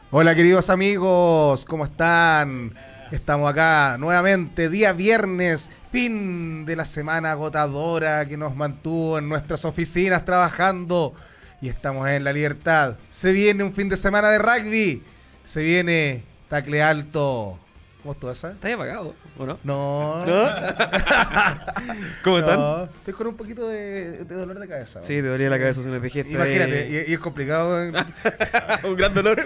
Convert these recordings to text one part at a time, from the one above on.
Hola queridos amigos, ¿cómo están? Estamos acá nuevamente, día viernes, fin de la semana agotadora que nos mantuvo en nuestras oficinas trabajando y estamos en la libertad. Se viene un fin de semana de rugby, se viene tacle alto. ¿Cómo estuvo esa? ¿Estás apagado o no? No. ¿No? ¿Cómo están? No, estoy con un poquito de dolor de cabeza. Sí, te dolía la cabeza si no te dijiste. Imagínate, y es complicado. Un gran dolor.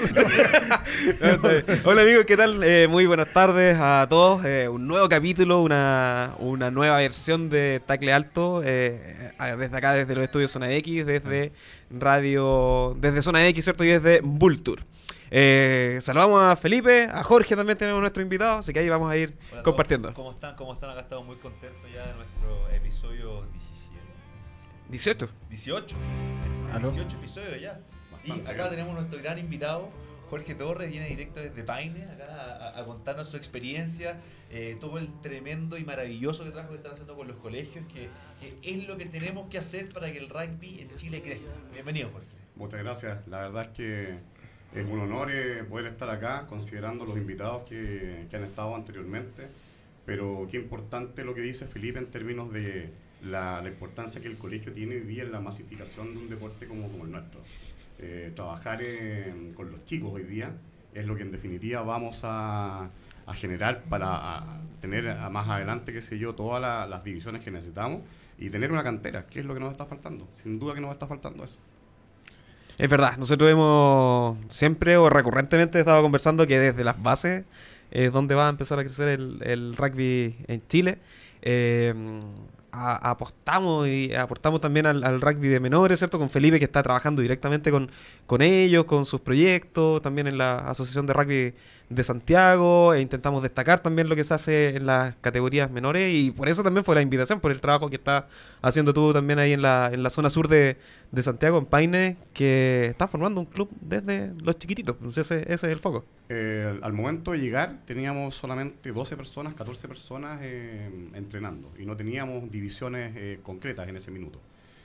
Hola amigos, ¿qué tal? Muy buenas tardes a todos. Un nuevo capítulo, una nueva versión de Tacle Alto. Desde acá, desde los estudios Zona X, desde Zona X, ¿cierto? Y desde Vulture. Saludamos a Felipe, a Jorge también tenemos nuestro invitado, así que ahí vamos a ir compartiendo. ¿Cómo están? ¿Cómo están? Acá estamos muy contentos ya de nuestro episodio 17. 18. 18. ¿Aló? 18 episodios ya. Bastante Y acá bien. tenemos nuestro gran invitado, Jorge Torres, viene directo desde Paine, acá a contarnos su experiencia, todo el tremendo y maravilloso trabajo que están haciendo con los colegios, que es lo que tenemos que hacer para que el rugby en Chile crezca. Bienvenido, Jorge. Muchas gracias. La verdad es que es un honor poder estar acá, considerando los invitados que han estado anteriormente. Pero qué importante lo que dice Felipe en términos de la importancia que el colegio tiene hoy día en la masificación de un deporte como el nuestro. Trabajar con los chicos hoy día es lo que en definitiva vamos a generar para tener más adelante, qué sé yo, todas las divisiones que necesitamos y tener una cantera, que es lo que nos está faltando. Sin duda que nos está faltando eso. Es verdad, nosotros hemos siempre o recurrentemente estado conversando que desde las bases es donde va a empezar a crecer el rugby en Chile. Apostamos y aportamos también al rugby de menores, ¿cierto? Con Felipe, que está trabajando directamente con ellos, con sus proyectos, también en la Asociación de Rugby de Santiago, e intentamos destacar también lo que se hace en las categorías menores, y por eso también fue la invitación, por el trabajo que estás haciendo tú también ahí en la zona sur de Santiago, en Paine, que está formando un club desde los chiquititos. Ese es el foco. Al momento de llegar teníamos solamente 12 personas, 14 personas entrenando y no teníamos divisiones concretas en ese minuto.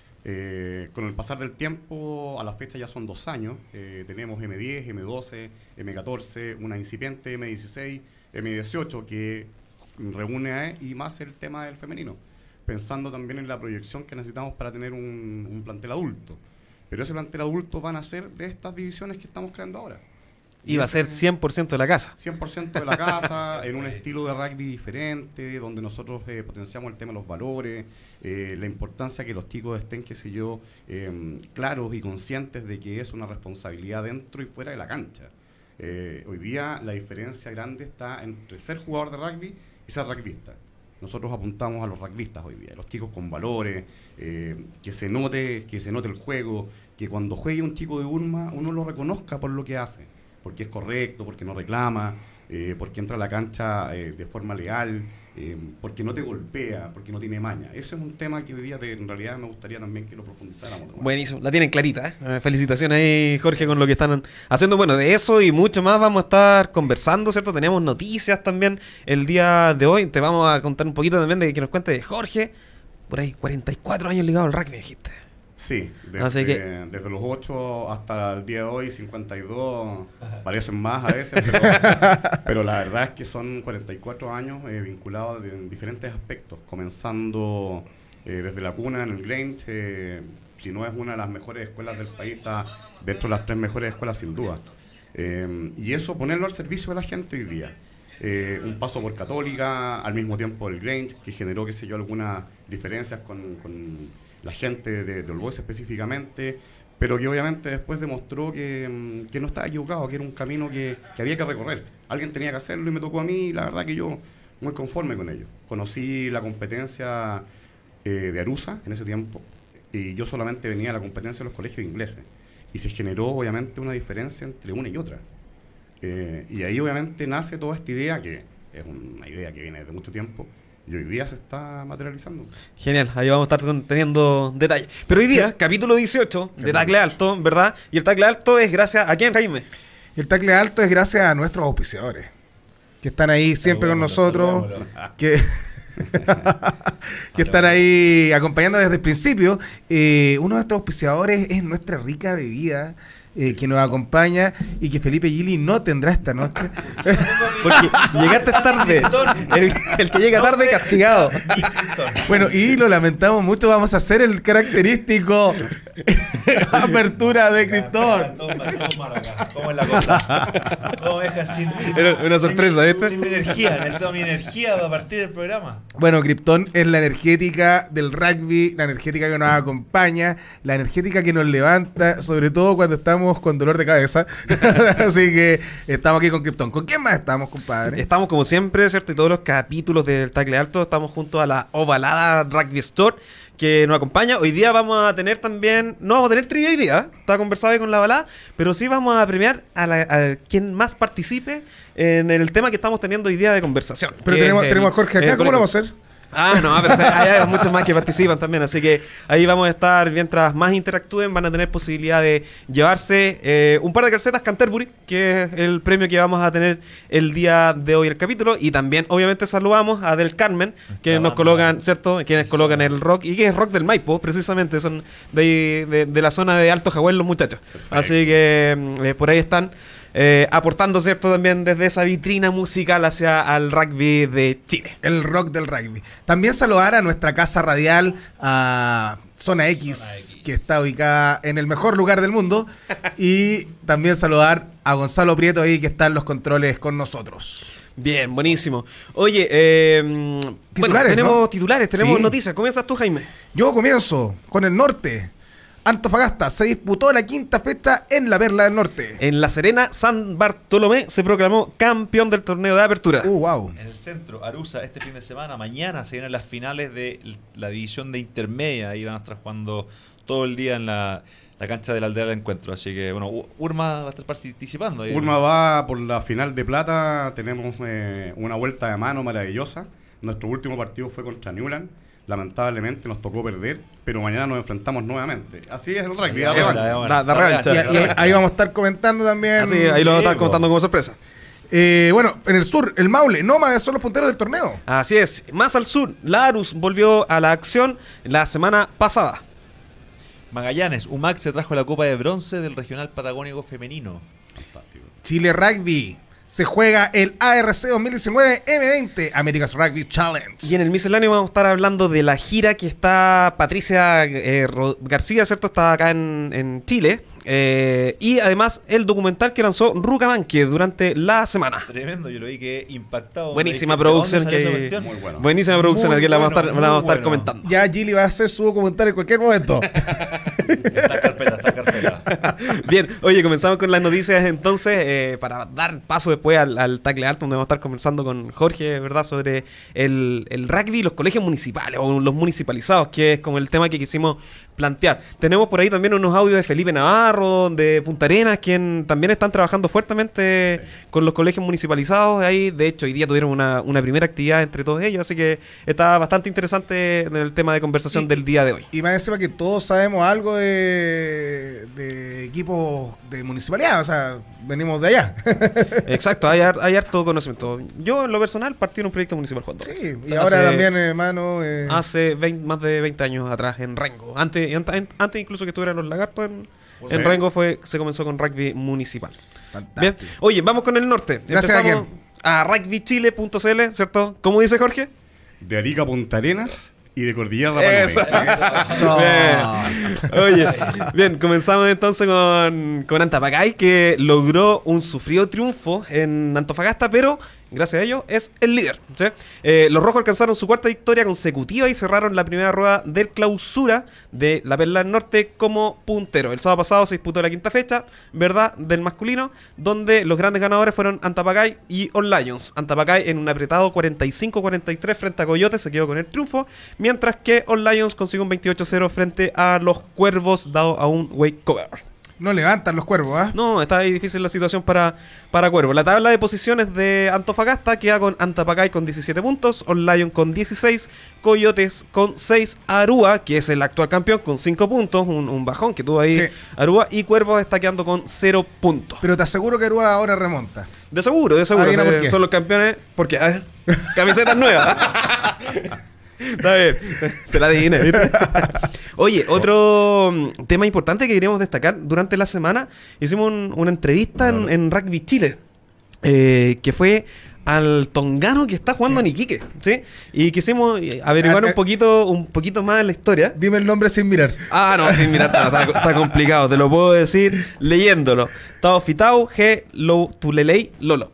Con el pasar del tiempo, a la fecha ya son 2 años, tenemos M10, M12, M14, una incipiente M16, M18 que reúne y más el tema del femenino, pensando también en la proyección que necesitamos para tener un plantel adulto. Pero ese plantel adulto van a ser de estas divisiones que estamos creando ahora. Y va a ser 100% de la casa. 100% de la casa, en un estilo de rugby diferente, donde nosotros potenciamos el tema de los valores, la importancia que los chicos estén, qué sé yo, claros y conscientes de que es una responsabilidad dentro y fuera de la cancha. Hoy día la diferencia grande está entre ser jugador de rugby y ser rugbyista. Nosotros apuntamos a los rugbyistas hoy día, los chicos con valores, que se note el juego, que cuando juegue un chico de Urma uno lo reconozca por lo que hace, porque es correcto, porque no reclama, porque entra a la cancha de forma leal, porque no te golpea, porque no tiene maña. Ese es un tema que hoy día en realidad me gustaría también que lo profundizáramos. Buenísimo, la tienen clarita, ¿eh? Felicitaciones ahí, Jorge, con lo que están haciendo. Bueno, de eso y mucho más vamos a estar conversando, ¿cierto? Tenemos noticias también el día de hoy. Te vamos a contar un poquito también de que nos cuente de Jorge. Por ahí, 44 años ligado al rugby, dijiste. Sí, desde los 8 hasta el día de hoy, 52, parecen más a veces, pero la verdad es que son 44 años vinculados en diferentes aspectos, comenzando desde la cuna en el Grange, si no es una de las mejores escuelas del país, está dentro de las 3 mejores escuelas sin duda. Y eso, ponerlo al servicio de la gente hoy día. Un paso por Católica, al mismo tiempo el Grange, que generó, qué sé yo, algunas diferencias con la gente de All Boys específicamente, pero que obviamente después demostró que no estaba equivocado, que era un camino que había que recorrer. Alguien tenía que hacerlo y me tocó a mí, y la verdad que yo muy conforme con ello. Conocí la competencia de Arusa en ese tiempo, y yo solamente venía a la competencia de los colegios ingleses, y se generó obviamente una diferencia entre una y otra. Y ahí obviamente nace toda esta idea, que es una idea que viene de mucho tiempo, y hoy día se está materializando. Genial, ahí vamos a estar teniendo detalles. Pero hoy día, capítulo 18 de Tacle Alto, ¿verdad? Y el Tacle Alto es gracias a quién, Jaime. El tacle alto es gracias a nuestros auspiciadores, que están ahí siempre con nosotros, que están ahí acompañando desde el principio. Uno de estos auspiciadores es nuestra rica bebida, que nos acompaña y que Felipe Gili no tendrá esta noche. Porque llegaste tarde. El que llega tarde, castigado. Bueno, y lo lamentamos mucho, vamos a hacer el característico apertura de Krypton. ¿Cómo es la cosa? ¿Cómo dejas sin una sorpresa, ¿viste? Sin mi energía, necesito mi energía para partir del programa. Bueno, Krypton es la energética del rugby, la energética que nos acompaña, la energética que nos levanta, sobre todo cuando estamos con dolor de cabeza. Así que estamos aquí con Krypton. ¿Con quién más estamos, compadre? Estamos como siempre, ¿cierto? Y todos los capítulos del Tackle Alto estamos junto a la ovalada Rugby Store que nos acompaña. Hoy día vamos a tener también, no vamos a tener trivia hoy día, está conversado ahí con la ovalada, pero sí vamos a premiar a quien más participe en el tema que estamos teniendo hoy día de conversación. Pero tenemos a Jorge acá, ¿cómo lo vamos a hacer? No, pero hay muchos más que participan también, así que ahí vamos a estar, mientras más interactúen, van a tener posibilidad de llevarse un par de calcetas Canterbury, que es el premio que vamos a tener el día de hoy el capítulo, y también obviamente saludamos a Del Carmen, que nos colocan, ¿cierto? Quienes colocan el rock, y que es rock del Maipo, precisamente, son de la zona de Alto Jahuel los muchachos. Perfecto. Así que por ahí están. Aportando, ¿cierto? También desde esa vitrina musical hacia al rugby de Chile. El rock del rugby. También saludar a nuestra casa radial, a Zona X, que está ubicada en el mejor lugar del mundo. Y también saludar a Gonzalo Prieto ahí, que está en los controles con nosotros. Bien, buenísimo. Oye, titulares, tenemos ¿no? titulares, tenemos Sí. Noticias. ¿Comienzas tú, Jaime? Yo comienzo con el norte. Antofagasta se disputó la quinta fecha en la Perla del Norte. En La Serena, San Bartolomé se proclamó campeón del torneo de apertura. Wow. En el centro, Arusa, este fin de semana, mañana se vienen las finales de la división de intermedia. Ahí van a estar jugando todo el día en la cancha de la aldea del encuentro. Así que, bueno, Urma va a estar participando. Ahí. Urma va por la final de plata. Tenemos una vuelta de mano maravillosa. Nuestro último partido fue contra Newland. Lamentablemente nos tocó perder, pero mañana nos enfrentamos nuevamente. Así es el rugby, la revancha. Y ahí vamos a estar comentando también. Así, ahí lo vamos a estar contando como sorpresa. Bueno, en el sur, el Maule, Nómades son los punteros del torneo. Así es. Más al sur, la Arus volvió a la acción la semana pasada. Magallanes, UMAC se trajo la Copa de Bronce del Regional Patagónico Femenino. Fantástico. Chile Rugby. Se juega el ARC 2019 M20 America's Rugby Challenge. Y en el misceláneo vamos a estar hablando de la gira que está Patricia García, ¿cierto? Está acá en Chile. Y además el documental que lanzó Rucamanque durante la semana. Tremendo, yo lo vi que impactado. Buenísima producción. Muy bueno. Buenísima producción, aquí la vamos a estar comentando. Ya Gili va a hacer su documental en cualquier momento. Está carpeta. Bien, oye, comenzamos con las noticias entonces, para dar paso después al Tackle Alto, donde vamos a estar conversando con Jorge, ¿verdad? Sobre el rugby y los colegios municipales, o los municipalizados, que es como el tema que quisimos plantear. Tenemos por ahí también unos audios de Felipe Navarro, de Punta Arenas, quien también están trabajando fuertemente con los colegios municipalizados. Ahí, de hecho, hoy día tuvieron una primera actividad entre todos ellos, así que está bastante interesante en el tema de conversación del día de hoy. Y más encima que todos sabemos algo de equipos de municipalidad, o sea, venimos de allá. Exacto, hay harto conocimiento. Yo, en lo personal, partí en un proyecto municipal cuando. Sí, y ahora también, hermano. Hace más de 20 años atrás en Rengo. Antes incluso que estuvieran los lagartos en Rengo se comenzó con rugby municipal. Fantástico. Bien. Oye, vamos con el norte. Gracias. Empezamos a rugbychile.cl, ¿cierto? ¿Cómo dice Jorge? De Arica a Punta Arenas y de Cordillera a Eso. Eso. Bien. Oye, bien, comenzamos entonces con Antapacay, que logró un sufrido triunfo en Antofagasta, pero gracias a ello es el líder, ¿sí? Los rojos alcanzaron su cuarta victoria consecutiva y cerraron la primera rueda de clausura de la Perla del Norte como puntero. El sábado pasado se disputó la quinta fecha, ¿verdad?, del masculino, donde los grandes ganadores fueron Antapacay y All Lions. Antapacay en un apretado 45-43 frente a Coyote se quedó con el triunfo, mientras que All Lions consiguió un 28-0 frente a los Cuervos, dado a un wake cover. No levantan los Cuervos, ¿ah? No, está ahí difícil la situación para Cuervo. La tabla de posiciones de Antofagasta queda con Antapacay con 17 puntos, All Lion con 16, Coyotes con 6, Arúa, que es el actual campeón, con 5 puntos, un bajón que tuvo ahí, sí. Arúa, y Cuervos está quedando con 0 puntos. Pero te aseguro que Arúa ahora remonta. De seguro, son los campeones, porque, a ver, camisetas nuevas. Está bien, te la adiviné, ¿viste? Oye, otro tema importante que queríamos destacar durante la semana, hicimos una entrevista en Rugby Chile, que fue al tongano que está jugando en Iquique, ¿sí? Y quisimos averiguar un poquito más de la historia. Dime el nombre sin mirar. Ah, no, sin mirar, está complicado, te lo puedo decir leyéndolo. Tao Fitau, G, Lo Tulelei, Lolo.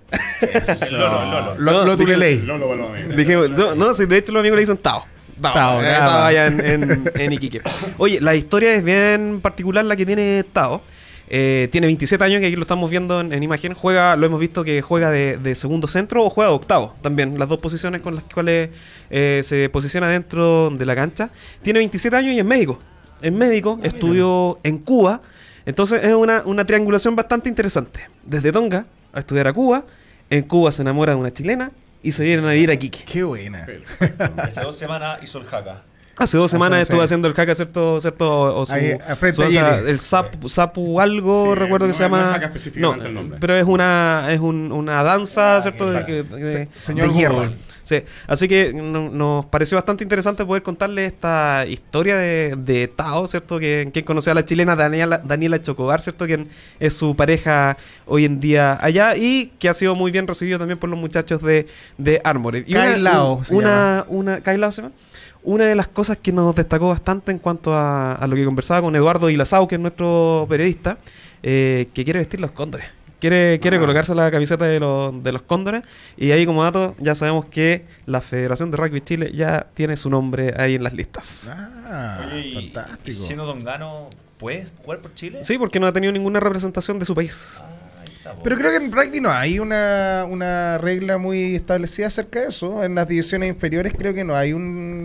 Lo Tulelei. Dijimos, no, si de hecho los amigos le dicen Tao. Tao, allá en Iquique. Oye, la historia es bien particular la que tiene Tao. Tiene 27 años, que aquí lo estamos viendo en imagen. Lo hemos visto que juega de segundo centro o juega de octavo también, las dos posiciones con las cuales se posiciona dentro de la cancha. Tiene 27 años y es médico. Es médico, estudió en Cuba. Entonces es una triangulación bastante interesante. Desde Tonga a estudiar a Cuba. En Cuba se enamora de una chilena y se vienen a vivir a Iquique. Qué buena. Hace 2 semanas hizo el jaca. Hace 2 semanas estuve haciendo el jaca, ¿cierto? O su, ahí, el sapu algo, sí, recuerdo que se llama. No, el nombre. Pero es una danza, ¿cierto? Señor de hierro. Sí. Así que nos pareció bastante interesante poder contarle esta historia de Tao, ¿cierto? Quien conoció a la chilena Daniela Chocobar, ¿cierto? Quien es su pareja hoy en día allá y que ha sido muy bien recibido también por los muchachos de Armored. Kailao Kailao se llama. Una de las cosas que nos destacó bastante en cuanto a lo que conversaba con Eduardo Ilazao, que es nuestro periodista, que quiere vestir los cóndores. Quiere colocarse la camiseta de los cóndores. Y ahí, como dato, ya sabemos que la Federación de Rugby Chile ya tiene su nombre ahí en las listas. Oye, fantástico. Siendo tongano, ¿puedes jugar por Chile? Sí, porque no ha tenido ninguna representación de su país. Pero creo que en rugby no hay una regla muy establecida acerca de eso. En las divisiones inferiores creo que no hay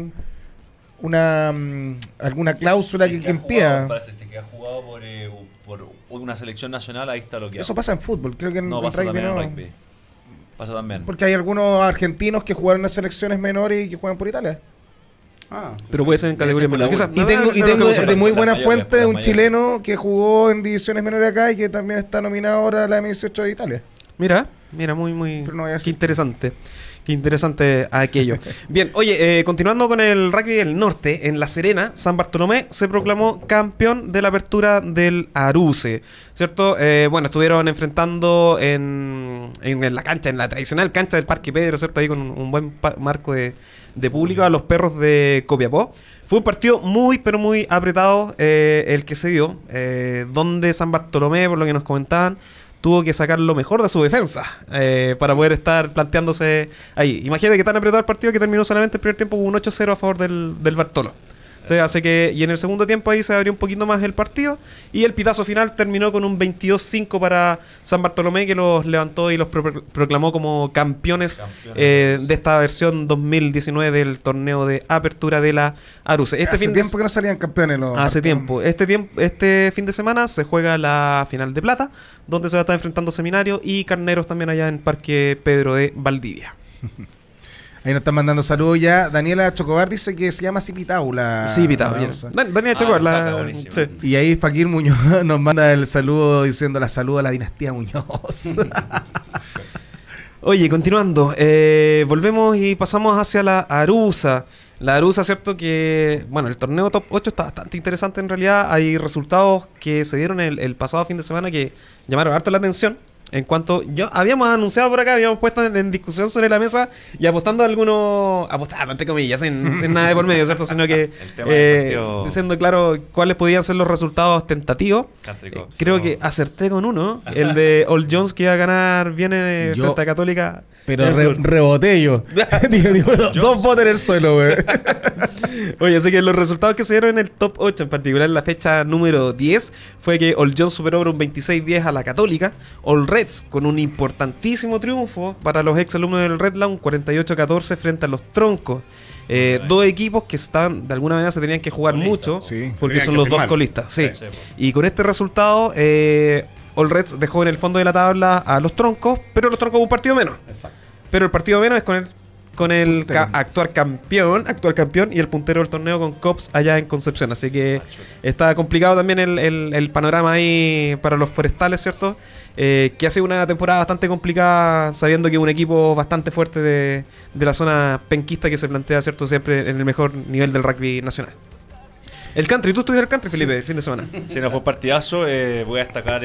alguna cláusula que impida. Parece que ha jugado por una selección nacional, ahí está lo que eso pasa en fútbol, creo que en pasa rugby no. En rugby. Pasa también. Porque hay algunos argentinos que jugaron en selecciones menores y que juegan por Italia. Pero puede ser en categoría menor. Y tengo de muy buena fuente un chileno que jugó en divisiones menores acá y que también está nominado ahora a la M18 de Italia. Mira, muy qué interesante. Qué interesante aquello. Bien, oye, continuando con el rugby del norte, en La Serena, San Bartolomé se proclamó campeón de la apertura del Aruce, ¿cierto? Bueno, estuvieron enfrentando en la cancha, en la tradicional cancha del Parque Pedro, ¿cierto? Ahí con un buen marco de público, a los perros de Copiapó. Fue un partido muy, pero muy apretado el que se dio, donde San Bartolomé, por lo que nos comentaban, tuvo que sacar lo mejor de su defensa para poder estar planteándose ahí. Imagínate que tan apretado el partido que terminó solamente el primer tiempo con un 8-0 a favor del Bartolo. O sea, hace que, y en el segundo tiempo ahí se abrió un poquito más el partido y el pitazo final terminó con un 22-5 para San Bartolomé, que los levantó y los proclamó como campeones de esta versión 2019 del torneo de apertura de la Aruce. Hace tiempo que no salían campeones hace tiempo. Este fin de semana se juega la final de plata, donde se va a estar enfrentando Seminario y Carneros también allá en Parque Pedro de Valdivia. Ahí nos están mandando saludos ya. Daniela Chocobar dice que se llama Pitau. Daniela Chocobar. Sí. Y ahí Fakir Muñoz nos manda el saludo diciendo la saludo a la dinastía Muñoz. Oye, continuando. Volvemos y pasamos hacia la Arusa. La Arusa, ¿cierto? Que, bueno, el torneo Top 8 está bastante interesante en realidad. Hay resultados que se dieron el pasado fin de semana que llamaron harto la atención. En cuanto habíamos anunciado por acá, habíamos puesto en discusión sobre la mesa y apostando entre comillas, sin nada de por medio, ¿cierto? Sino que diciendo claro cuáles podían ser los resultados tentativos. Creo que acerté con uno, el de All Jones, que iba a ganar bien frente a Católica. Pero reboté yo. digo, 2 votos en el suelo, güey. Oye, así que los resultados que se dieron en el top 8, en particular en la fecha número 10, fue que All Jones superó por un 26-10 a la Católica. All Reds, con un importantísimo triunfo para los ex alumnos del Redland, 48-14 frente a los Troncos. Dos equipos que estaban, de alguna manera se tenían que jugar mucho, porque son los dos colistas. Sí. Y con este resultado, All Reds dejó en el fondo de la tabla a los Troncos, pero los Troncos un partido menos. Exacto. Pero el partido menos es con el actual campeón y el puntero del torneo con Cops allá en Concepción. Así que está complicado también el panorama ahí para los forestales, ¿cierto? Que ha sido una temporada bastante complicada, sabiendo que es un equipo bastante fuerte de la zona penquista que se plantea, ¿cierto? Siempre en el mejor nivel del rugby nacional. El country, tú estuviste el country, Felipe, el fin de semana. Sí, no fue un partidazo. Voy a destacar.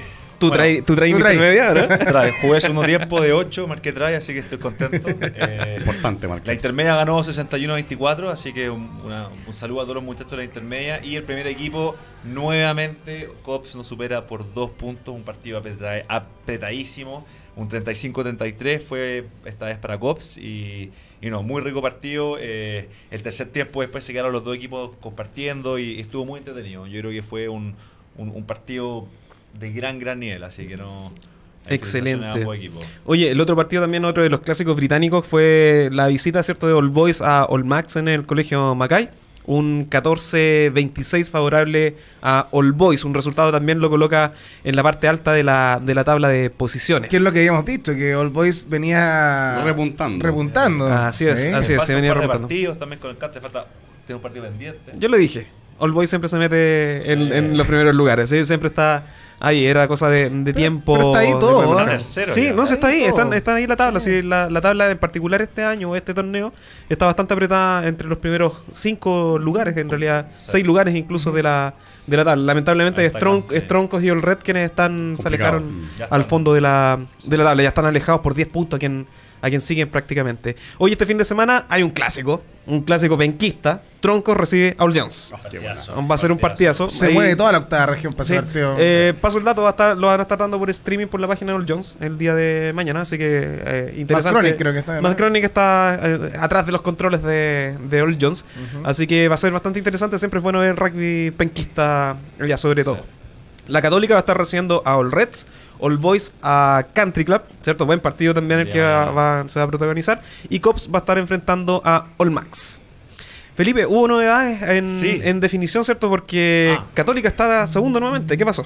Tú traes intermedia, ¿no? Jugué segundo tiempo de 8, marqué try, así que estoy contento. Importante, Marco. La intermedia ganó 61-24, así que un saludo a todos los muchachos de la intermedia. Y el primer equipo, nuevamente, Cops nos supera por 2 puntos, un partido apretadísimo. Un 35-33 fue esta vez para Cops y no, muy rico partido. El tercer tiempo después se quedaron los dos equipos compartiendo y estuvo muy entretenido. Yo creo que fue un partido de gran nivel, así que no. Excelente. Oye, el otro partido también, otro de los clásicos británicos, fue la visita, ¿cierto?, de All Boys a All Max en el colegio Mackay. Un 14-26 favorable a All Boys. Un resultado también lo coloca en la parte alta de la tabla de posiciones. ¿Qué es lo que habíamos dicho? Que All Boys venía repuntando. Así es, se venía repuntando. Partidos también con el Cante, tiene un partido pendiente. Yo le dije, All Boys siempre se mete en los primeros lugares, ¿sí? Siempre está ahí, era cosa de tiempo. Pero está ahí todo, tercero, sí, ya. no, se está ahí, están ahí la tabla. Sí, la tabla en particular este año, este torneo, está bastante apretada entre los primeros 5 lugares, en realidad 6 lugares incluso de la tabla. Lamentablemente Troncos y All Red quienes se alejaron al fondo de la tabla, ya están alejados por 10 puntos a quien siguen prácticamente. Hoy este fin de semana hay un clásico penquista. Troncos recibe a All Jones. Va a ser un partidazo. Se mueve toda la octava región para ese partido. Paso el dato, lo van a estar dando por streaming por la página de All Jones el día de mañana, así que interesante. Matt Chronic creo que está. Matt Chronic está atrás de los controles de All Jones, así que va a ser bastante interesante. Siempre es bueno ver rugby penquista ya sobre todo. La Católica va a estar recibiendo a All Reds, All Boys a Country Club, ¿cierto? Buen partido también el que se va a protagonizar. Y Cops va a estar enfrentando a All Max. Felipe, hubo novedades en definición, ¿cierto? Porque Católica está segundo nuevamente. ¿Qué pasó?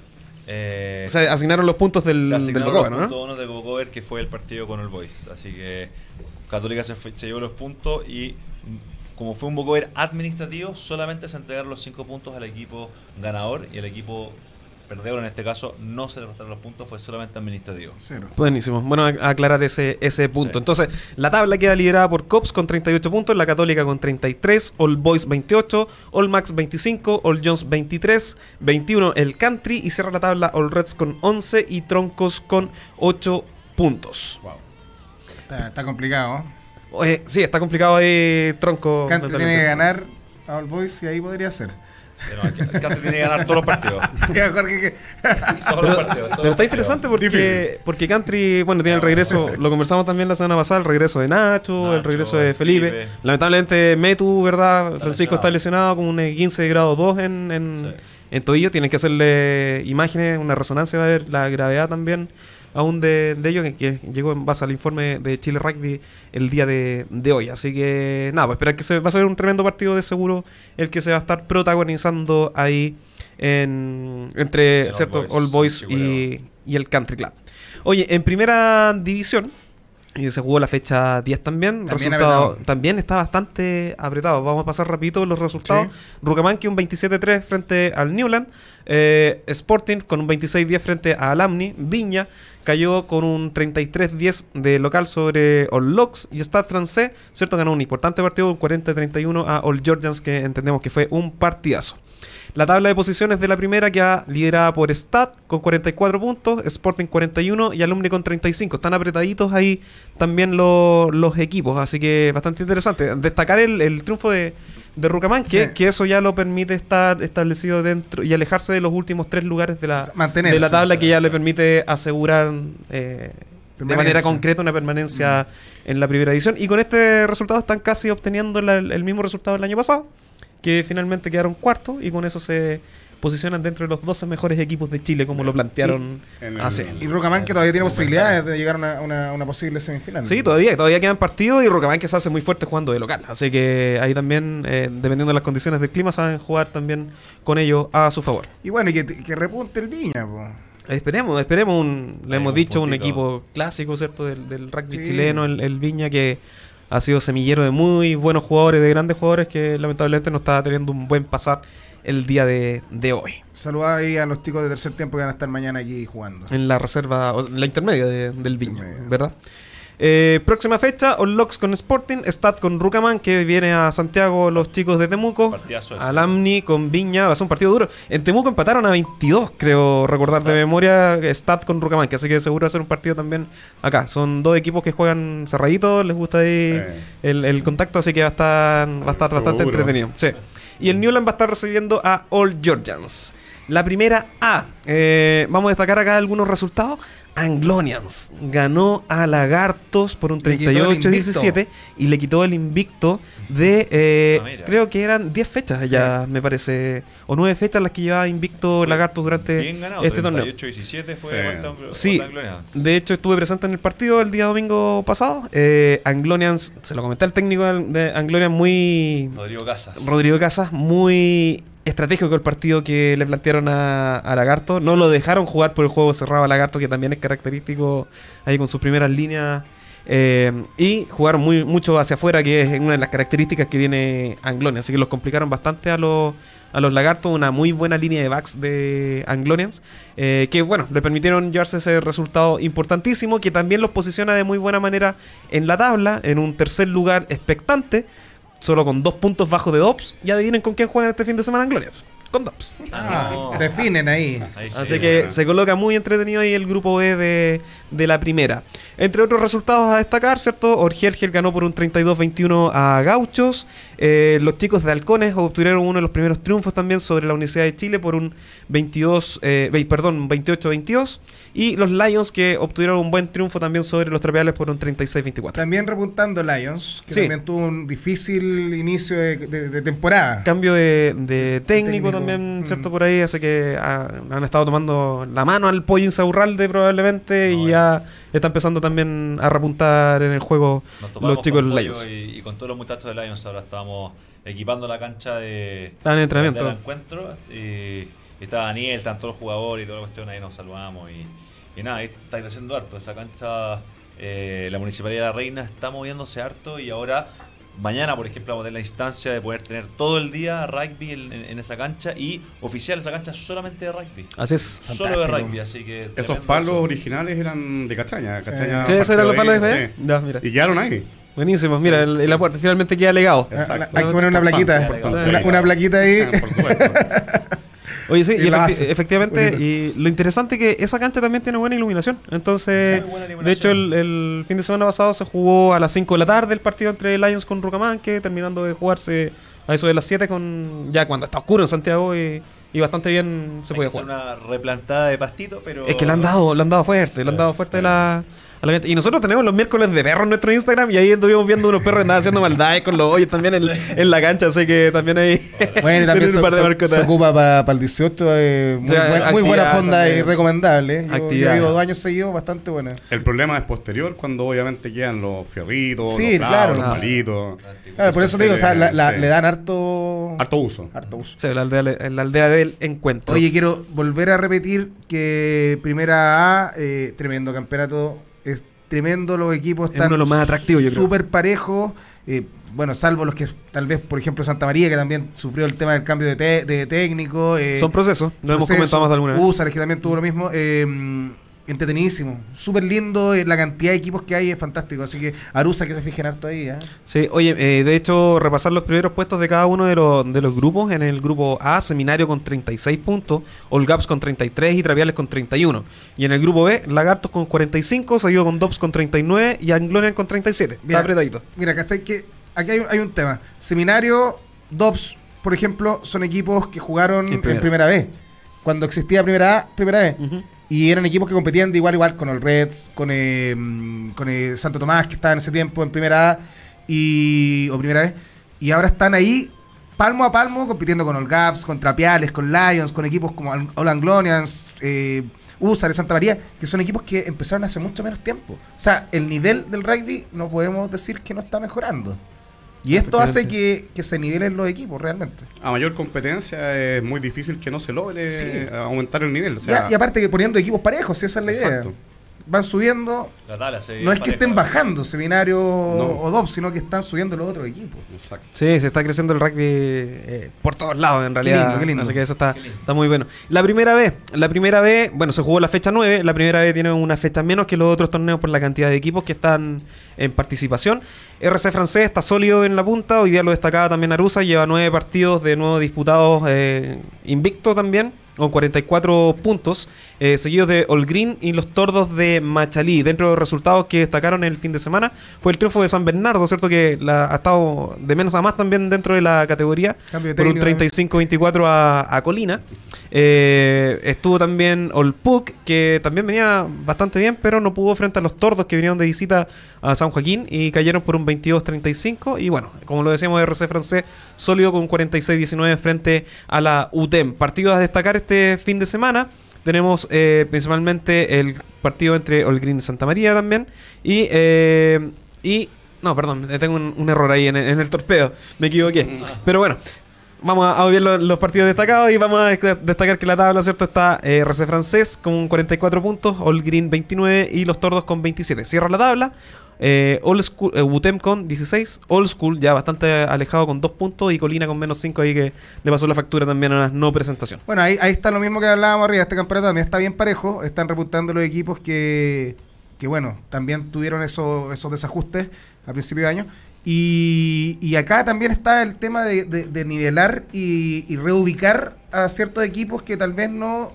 O sea, asignaron los puntos del Bocover, ¿no? Uno del Bocover, que fue el partido con All Boys. Así que Católica se llevó los puntos y como fue un Bocover administrativo, solamente se entregaron los 5 puntos al equipo ganador y el equipo perdedor en este caso no se le restaron los puntos, fue solamente administrativo. 0. Buenísimo, bueno aclarar ese punto. Sí. Entonces, la tabla queda liderada por Cops con 38 puntos, la Católica con 33, All Boys 28, All Max 25, All Jones 23, 21 el Country y cierra la tabla All Reds con 11 y Troncos con 8 puntos. Wow. Está complicado, sí, está complicado ahí Tronco. Country tiene que ganar a All Boys y ahí podría ser. El Country tiene que ganar todos los partidos. Pero está interesante porque Country, bueno, tiene el regreso, lo conversamos también la semana pasada, el regreso de Nacho, el regreso de Felipe. Lamentablemente Metu, ¿verdad? Francisco está lesionado con un 15 de grado 2 en tobillo. Tienen que hacerle imágenes, una resonancia, va a ver la gravedad también aún de ellos, que llegó en base al informe de Chile Rugby el día de hoy. Así que nada, pues esperar que va a ser un tremendo partido de seguro el que se va a estar protagonizando ahí entre ¿cierto? All Boys y el Country Club. Oye, en primera división se jugó la fecha 10 también. También está bastante apretado. Vamos a pasar rapidito los resultados. Sí. Rucamanque un 27-3 frente al Newland. Sporting con un 26-10 frente a Alamni. Viña cayó con un 33-10 de local sobre All Locks. Y Stade Francés, ¿cierto? Ganó un importante partido, un 40-31 a All Georgians, que entendemos que fue un partidazo. La tabla de posiciones de la primera queda liderada por Stade con 44 puntos, Sporting 41 y Alumni con 35. Están apretaditos ahí también los equipos, así que bastante interesante. Destacar el triunfo de Rucamanque, que eso ya lo permite estar establecido dentro y alejarse de los últimos 3 lugares de la tabla, que ya le permite asegurar de manera concreta una permanencia en la primera edición. Y con este resultado están casi obteniendo el mismo resultado del año pasado, que finalmente quedaron cuartos y con eso se posicionan dentro de los 12 mejores equipos de Chile, como lo plantearon hace. Y Rucamanque todavía tiene posibilidades de llegar a una posible semifinal. Sí, todavía quedan partidos y Rucamanque se hace muy fuerte jugando de local. Así que ahí también, dependiendo de las condiciones del clima, saben jugar también con ellos a su favor. Y bueno, y que repunte el Viña, pues. Esperemos, le hemos dicho, un equipo clásico, ¿cierto? Del rugby chileno, el Viña, que ha sido semillero de muy buenos jugadores, de grandes jugadores, que lamentablemente no está teniendo un buen pasar el día de hoy. Saludar ahí a los chicos de tercer tiempo que van a estar mañana aquí jugando. En la reserva, la intermedia del Viña, ¿verdad? Próxima fecha, Orlox con Sporting, Stad con Rucaman, que viene a Santiago los chicos de Temuco, Alamni con Viña, va a ser un partido duro. En Temuco empataron a 22, creo recordar de memoria, Stad con Rucaman, que así que seguro va a ser un partido también acá. Son dos equipos que juegan cerraditos, les gusta ahí el contacto, así que va a estar bastante entretenido. Sí. Y el Newland va a estar recibiendo a All Georgians. La primera A, vamos a destacar acá algunos resultados. Anglonians ganó a Lagartos por un 38-17 y le quitó el invicto de, creo que eran 10 fechas ya, me parece, o 9 fechas las que llevaba invicto Lagartos durante este torneo. 38-17 fue sí, de hecho estuve presente en el partido el día domingo pasado. Anglonians, se lo comenté al técnico de Anglonians, Rodrigo Casas, muy estratégico el partido que le plantearon a Lagarto. No lo dejaron jugar por el juego cerrado a Lagarto, que también es característico ahí con sus primeras líneas, y jugaron mucho hacia afuera, que es una de las características que tiene Anglonians, así que los complicaron bastante a los Lagartos. Una muy buena línea de backs de Anglonians, que bueno, le permitieron llevarse ese resultado importantísimo, que también los posiciona de muy buena manera en la tabla, en un tercer lugar expectante, solo con 2 puntos bajo de Dobbs. Y adivinen con quién juegan este fin de semana Anglonians. Con Dobbs. Definen ahí. Así que se coloca muy entretenido ahí el grupo B de la primera. Entre otros resultados a destacar, ¿cierto? Orgelgel ganó por un 32-21 a Gauchos. Los chicos de Halcones obtuvieron uno de los primeros triunfos también sobre la Universidad de Chile por un 28-22. Y los Lions, que obtuvieron un buen triunfo también sobre los Trapeales por un 36-24. También repuntando Lions, que también tuvo un difícil inicio de temporada. Cambio de técnico también, ¿cierto? Por ahí, así que han estado tomando la mano al pollo Insaurralde probablemente, y ya está empezando también a repuntar en el juego los chicos de Lions. Y con todos los muchachos de Lions ahora estamos equipando la cancha de entrenamiento. Del encuentro. Y está Daniel, están todos los jugadores y toda la cuestión, ahí nos saludamos. Y nada, ahí está creciendo harto. Esa cancha, la Municipalidad de La Reina está moviéndose harto, y ahora mañana, por ejemplo, vamos a tener la instancia de poder tener todo el día rugby en esa cancha, y oficial esa cancha solamente de rugby. Así es. Solo de rugby, así que esos palos originales eran de Castaña. Sí, esos eran los palos de ahí. Ya, mira. Y quedaron ahí. Buenísimo, mira, el aporte finalmente queda legado. Exacto. Hay que poner una plaquita. Una plaquita ahí. Por supuesto. Oye, sí, efectivamente, y lo interesante es que esa cancha también tiene buena iluminación. Entonces, de hecho, el fin de semana pasado se jugó a las 5 de la tarde el partido entre Lions con Rucaman, que terminando de jugarse a eso de las 7, ya cuando está oscuro en Santiago, y bastante bien se puede jugar. Una replantada de pastito, pero es que le han dado fuerte, a la gente. Y nosotros tenemos los miércoles de perros en nuestro Instagram, y ahí estuvimos viendo unos perros que andaban haciendo maldades con los hoyos también en la cancha, así que también ahí. Bueno, también se ocupa para el 18, muy buena fonda también. Y recomendable. Yo he ido 2 años seguidos, bastante buena. El problema es posterior, cuando obviamente quedan los fierritos, sí, los claro, los palitos. Claro, por eso te digo, o sea, le dan harto uso. Sí, la aldea del encuentro. Oye, quiero volver a repetir que Primera A, tremendo campeonato. Es tremendo, los equipos están uno de los más atractivos, yo creo. Súper parejos. Bueno, salvo los que tal vez, por ejemplo, Santa María, que también sufrió el tema del cambio de técnico. Son procesos, lo hemos comentado más de alguna vez. Úsares, que también tuvo lo mismo. Entretenidísimo, súper lindo, la cantidad de equipos que hay es fantástico, así que Arusa, que se fijen harto ahí. Sí, oye, de hecho, repasar los primeros puestos de cada uno de los grupos. En el grupo A, Seminario con 36 puntos, All Gaps con 33 y Traviales con 31. Y en el grupo B, Lagartos con 45, seguido con Dobbs con 39 y Anglonian con 37. Está apretadito. Mira, que aquí hay un tema. Seminario, Dobbs, por ejemplo, son equipos que jugaron en primera B. Cuando existía primera A, primera B. Y eran equipos que competían de igual a igual con el Reds, con Santo Tomás, que estaba en ese tiempo en primera A o primera vez. Y ahora están ahí palmo a palmo compitiendo con All Gaps, con Trapiales, con Lions, con equipos como All Anglonians, Úsares, Santa María, que son equipos que empezaron hace mucho menos tiempo. O sea, el nivel del rugby no podemos decir que no está mejorando. Y esto hace que se nivelen los equipos realmente. A mayor competencia es muy difícil que no se logre aumentar el nivel. O sea, y aparte que poniendo equipos parejos, si esa es la idea. van subiendo. La tabla No es que estén bajando Seminario No. o DOP, sino que están subiendo los otros equipos. Exacto. Sí, se está creciendo el rugby por todos lados en realidad. lindo, qué lindo. Así que eso está muy bueno. La primera vez, bueno, se jugó la fecha 9. La primera vez tiene una fecha menos que los otros torneos por la cantidad de equipos que están en participación. RC Francés está sólido en la punta. Hoy día lo destacaba también Arusa. Lleva 9 partidos de nuevo disputados, invicto también, con 44 puntos, seguidos de Holguín y los Tordos de Machalí. Dentro de los resultados que destacaron el fin de semana fue el triunfo de San Bernardo, ¿cierto? Que ha estado de menos a más también dentro de la categoría, Cambio de por un técnico, 35-24 a Colina. Estuvo también Olpuc, que también venía bastante bien, pero no pudo frente a los Tordos, que vinieron de visita a San Joaquín y cayeron por un 22-35. Y bueno, como lo decíamos, RC Francés sólido con 46-19 frente a la UTEM. Partidos a destacar este fin de semana. Tenemos principalmente el partido entre Holguín y Santa María también. No, perdón, tengo un error ahí en el torpeo. Me equivoqué. Pero bueno, vamos a ver los partidos destacados y vamos a destacar que la tabla, ¿cierto? Está RC Francés con 44 puntos, Holguín 29 y los Tordos con 27. Cierra la tabla. Old School, UTEM con 16, Old School ya bastante alejado con 2 puntos y Colina con menos 5 ahí, que le pasó la factura también a la no presentación. Bueno, ahí está lo mismo que hablábamos arriba. Este campeonato también está bien parejo. Están repuntando los equipos que bueno, también tuvieron esos desajustes a principio de año. Y acá también está el tema de nivelar y reubicar a ciertos equipos que tal vez no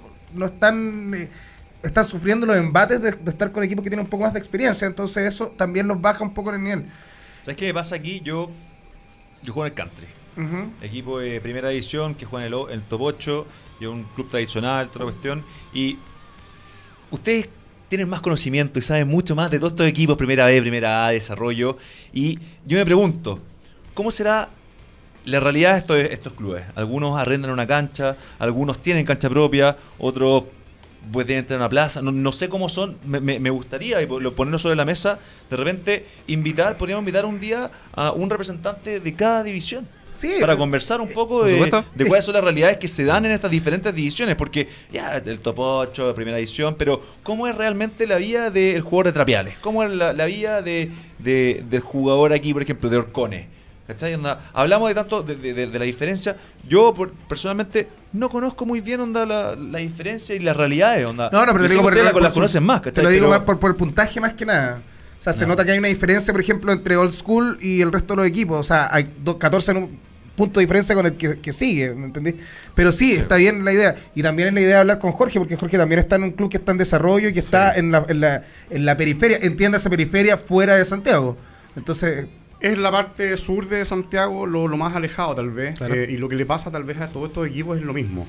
están sufriendo los embates de estar con equipos que tienen un poco más de experiencia. Entonces eso también los baja un poco en el nivel. ¿Sabes qué pasa aquí? Yo juego en el country. Equipo de primera división que juega en el top 8, y un club tradicional, toda la cuestión. Y ustedes tienen más conocimiento y saben mucho más de todos estos equipos, primera B, primera A, desarrollo. Y yo me pregunto, ¿cómo será la realidad de estos clubes? Algunos arrendan una cancha, algunos tienen cancha propia, otros pueden entrar a una plaza. No sé cómo son. Me gustaría, y ponerlo sobre la mesa, de repente podríamos invitar un día a un representante de cada división. Sí, para conversar un poco de cuáles son las realidades que se dan en estas diferentes divisiones, porque ya el top 8 de primera división, pero ¿cómo es realmente la vida del jugador de Trapiales? ¿Cómo es la vida del jugador aquí, por ejemplo, de Orcones? ¿Cachai? Hablamos de tanto de la diferencia. Yo personalmente no conozco muy bien la diferencia y las realidades. No, pero te digo las conocen más. ¿Cachai? Te lo digo por el puntaje más que nada. O sea, se nota que hay una diferencia, por ejemplo, entre Old School y el resto de los equipos. O sea, hay 14 puntos de diferencia con el que sigue, ¿me entendí? Pero sí, está bien la idea. Y también es la idea de hablar con Jorge, porque Jorge también está en un club que está en desarrollo y que está en la periferia, entiéndase periferia, fuera de Santiago. Entonces... Es la parte sur de Santiago lo más alejado tal vez, claro. Y lo que le pasa tal vez a todos estos equipos es lo mismo.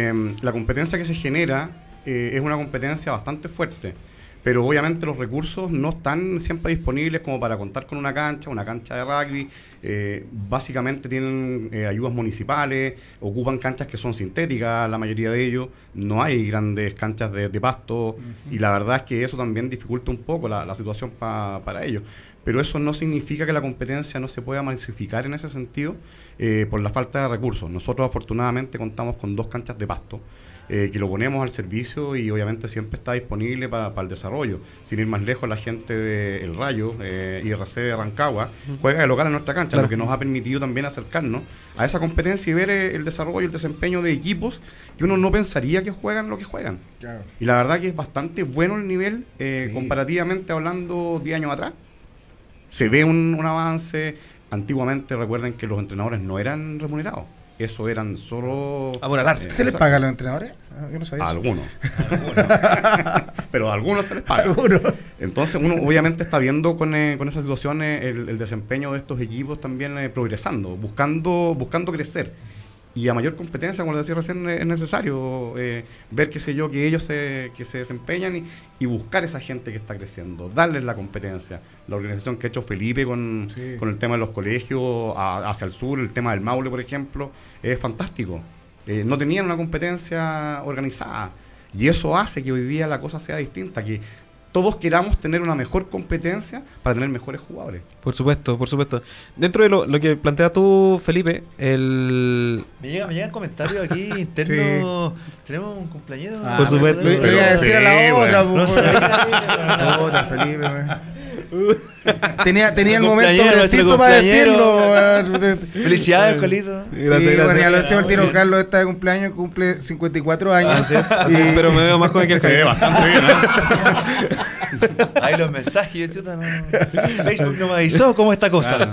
La competencia que se genera es una competencia bastante fuerte, pero obviamente los recursos no están siempre disponibles como para contar con una cancha de rugby. Básicamente tienen ayudas municipales, ocupan canchas que son sintéticas, la mayoría de ellos. No hay grandes canchas de pasto, y la verdad es que eso también dificulta un poco la situación para ellos. Pero eso no significa que la competencia no se pueda masificar en ese sentido por la falta de recursos. Nosotros afortunadamente contamos con 2 canchas de pasto que lo ponemos al servicio y obviamente siempre está disponible para el desarrollo. Sin ir más lejos, la gente de El Rayo, IRC de Rancagua, juega de local en nuestra cancha, claro, lo que nos ha permitido también acercarnos a esa competencia y ver el desarrollo y el desempeño de equipos que uno no pensaría que juegan lo que juegan. Claro. Y la verdad que es bastante bueno el nivel, comparativamente hablando 10 años atrás. Se ve un avance. Antiguamente recuerden que los entrenadores no eran remunerados. Eso eran solo... ¿Se les paga a los entrenadores? Yo no sabía eso. Algunos. Pero a algunos se les paga. Entonces uno obviamente está viendo con esas situaciones el desempeño de estos equipos también progresando, buscando crecer. Y a mayor competencia, como les decía recién, es necesario ver, qué sé yo, que ellos que se desempeñan y buscar esa gente que está creciendo, darles la competencia. La organización que ha hecho Felipe con el tema de los colegios hacia el sur, el tema del Maule, por ejemplo, es fantástico. No tenían una competencia organizada y eso hace que hoy día la cosa sea distinta, que todos queramos tener una mejor competencia para tener mejores jugadores. Por supuesto, por supuesto. Dentro de lo que planteas tú, Felipe, Me llegan comentarios aquí internos. Sí. Tenemos un cumpleañero. Por supuesto. Lo iba a decir a la otra. No la otra, Felipe. Tenía el momento preciso para decirlo. Felicidades, Colito. Gracias. Bueno, ya lo decía el tiro. Carlos está de cumpleaños, cumple 54 años. Pero me veo más joven que el Javier. Bastante bien, Ahí los mensajes, yo chuta, no. Facebook no me avisó cómo esta cosa.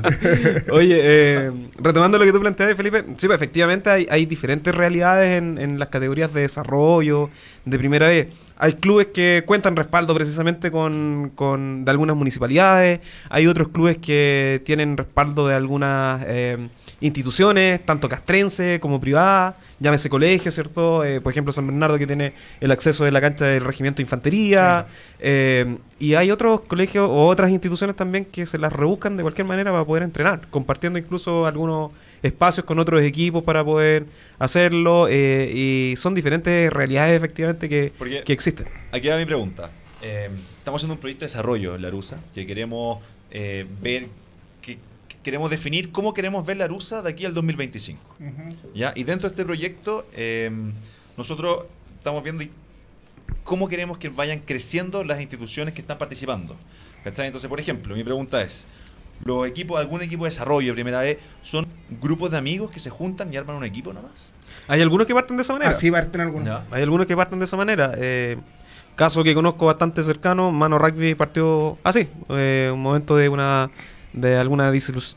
Oye, retomando lo que tú planteaste, Felipe, sí, pues, efectivamente hay diferentes realidades en las categorías de desarrollo, de primera vez. Hay clubes que cuentan respaldo precisamente de algunas municipalidades, hay otros clubes que tienen respaldo de algunas instituciones, tanto castrense como privadas, llámese colegio, ¿cierto? Por ejemplo, San Bernardo, que tiene el acceso de la cancha del Regimiento de Infantería, sí. Y hay otros colegios o otras instituciones también que se las rebuscan de cualquier manera para poder entrenar, compartiendo incluso algunos espacios con otros equipos para poder hacerlo, y son diferentes realidades efectivamente que existen. Aquí va mi pregunta. Estamos haciendo un proyecto de desarrollo en la Arusa, que queremos ver, queremos definir cómo queremos ver la Arusa de aquí al 2025. ¿Ya? Y dentro de este proyecto nosotros estamos viendo cómo queremos que vayan creciendo las instituciones que están participando. ¿Cachai? Entonces, por ejemplo, mi pregunta es, ¿algún equipo de desarrollo de primera vez son grupos de amigos que se juntan y arman un equipo nomás? Hay algunos que parten de esa manera. Así parten algunos. ¿Ya? Hay algunos que parten de esa manera. Caso que conozco bastante cercano, Mano Rugby partió así. Un momento de alguna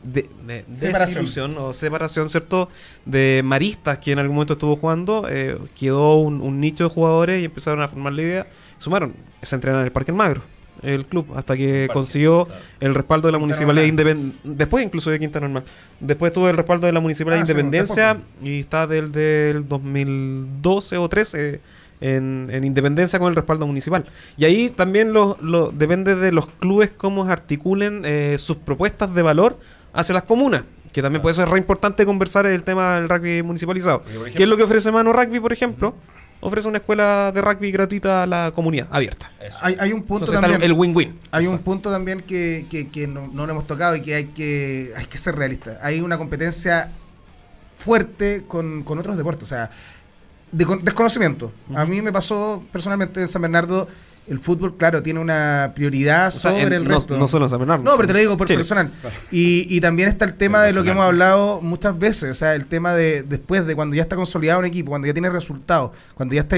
desilusión o separación, ¿cierto? De maristas que en algún momento estuvo jugando, quedó un nicho de jugadores y empezaron a formar la idea. Sumaron, se entrenan en el Parque Almagro, el club, hasta que consiguió el respaldo de la Municipalidad de Independencia, después incluso de Quinta Normal. Después tuvo el respaldo de la Municipalidad de Independencia, y está del 2012 o 13 en Independencia con el respaldo municipal. Y ahí también depende de los clubes cómo articulen sus propuestas de valor hacia las comunas, que también puede ser re importante conversar el tema del rugby municipalizado. ¿Qué es lo que ofrece Mano Rugby, por ejemplo? Ofrece una escuela de rugby gratuita a la comunidad, abierta. Hay un punto. Entonces, también el win-win. Hay un punto también que no lo hemos tocado y que hay que ser realistas. Hay una competencia fuerte con otros deportes, o sea, desconocimiento. A mí me pasó personalmente en San Bernardo. El fútbol, claro, tiene una prioridad sobre el resto. No solo en San Bernardo. No, pero te lo digo por personal. Y también está el tema de lo que hemos hablado muchas veces. O sea, el tema de después de cuando ya está consolidado un equipo, cuando ya tiene resultados, cuando ya está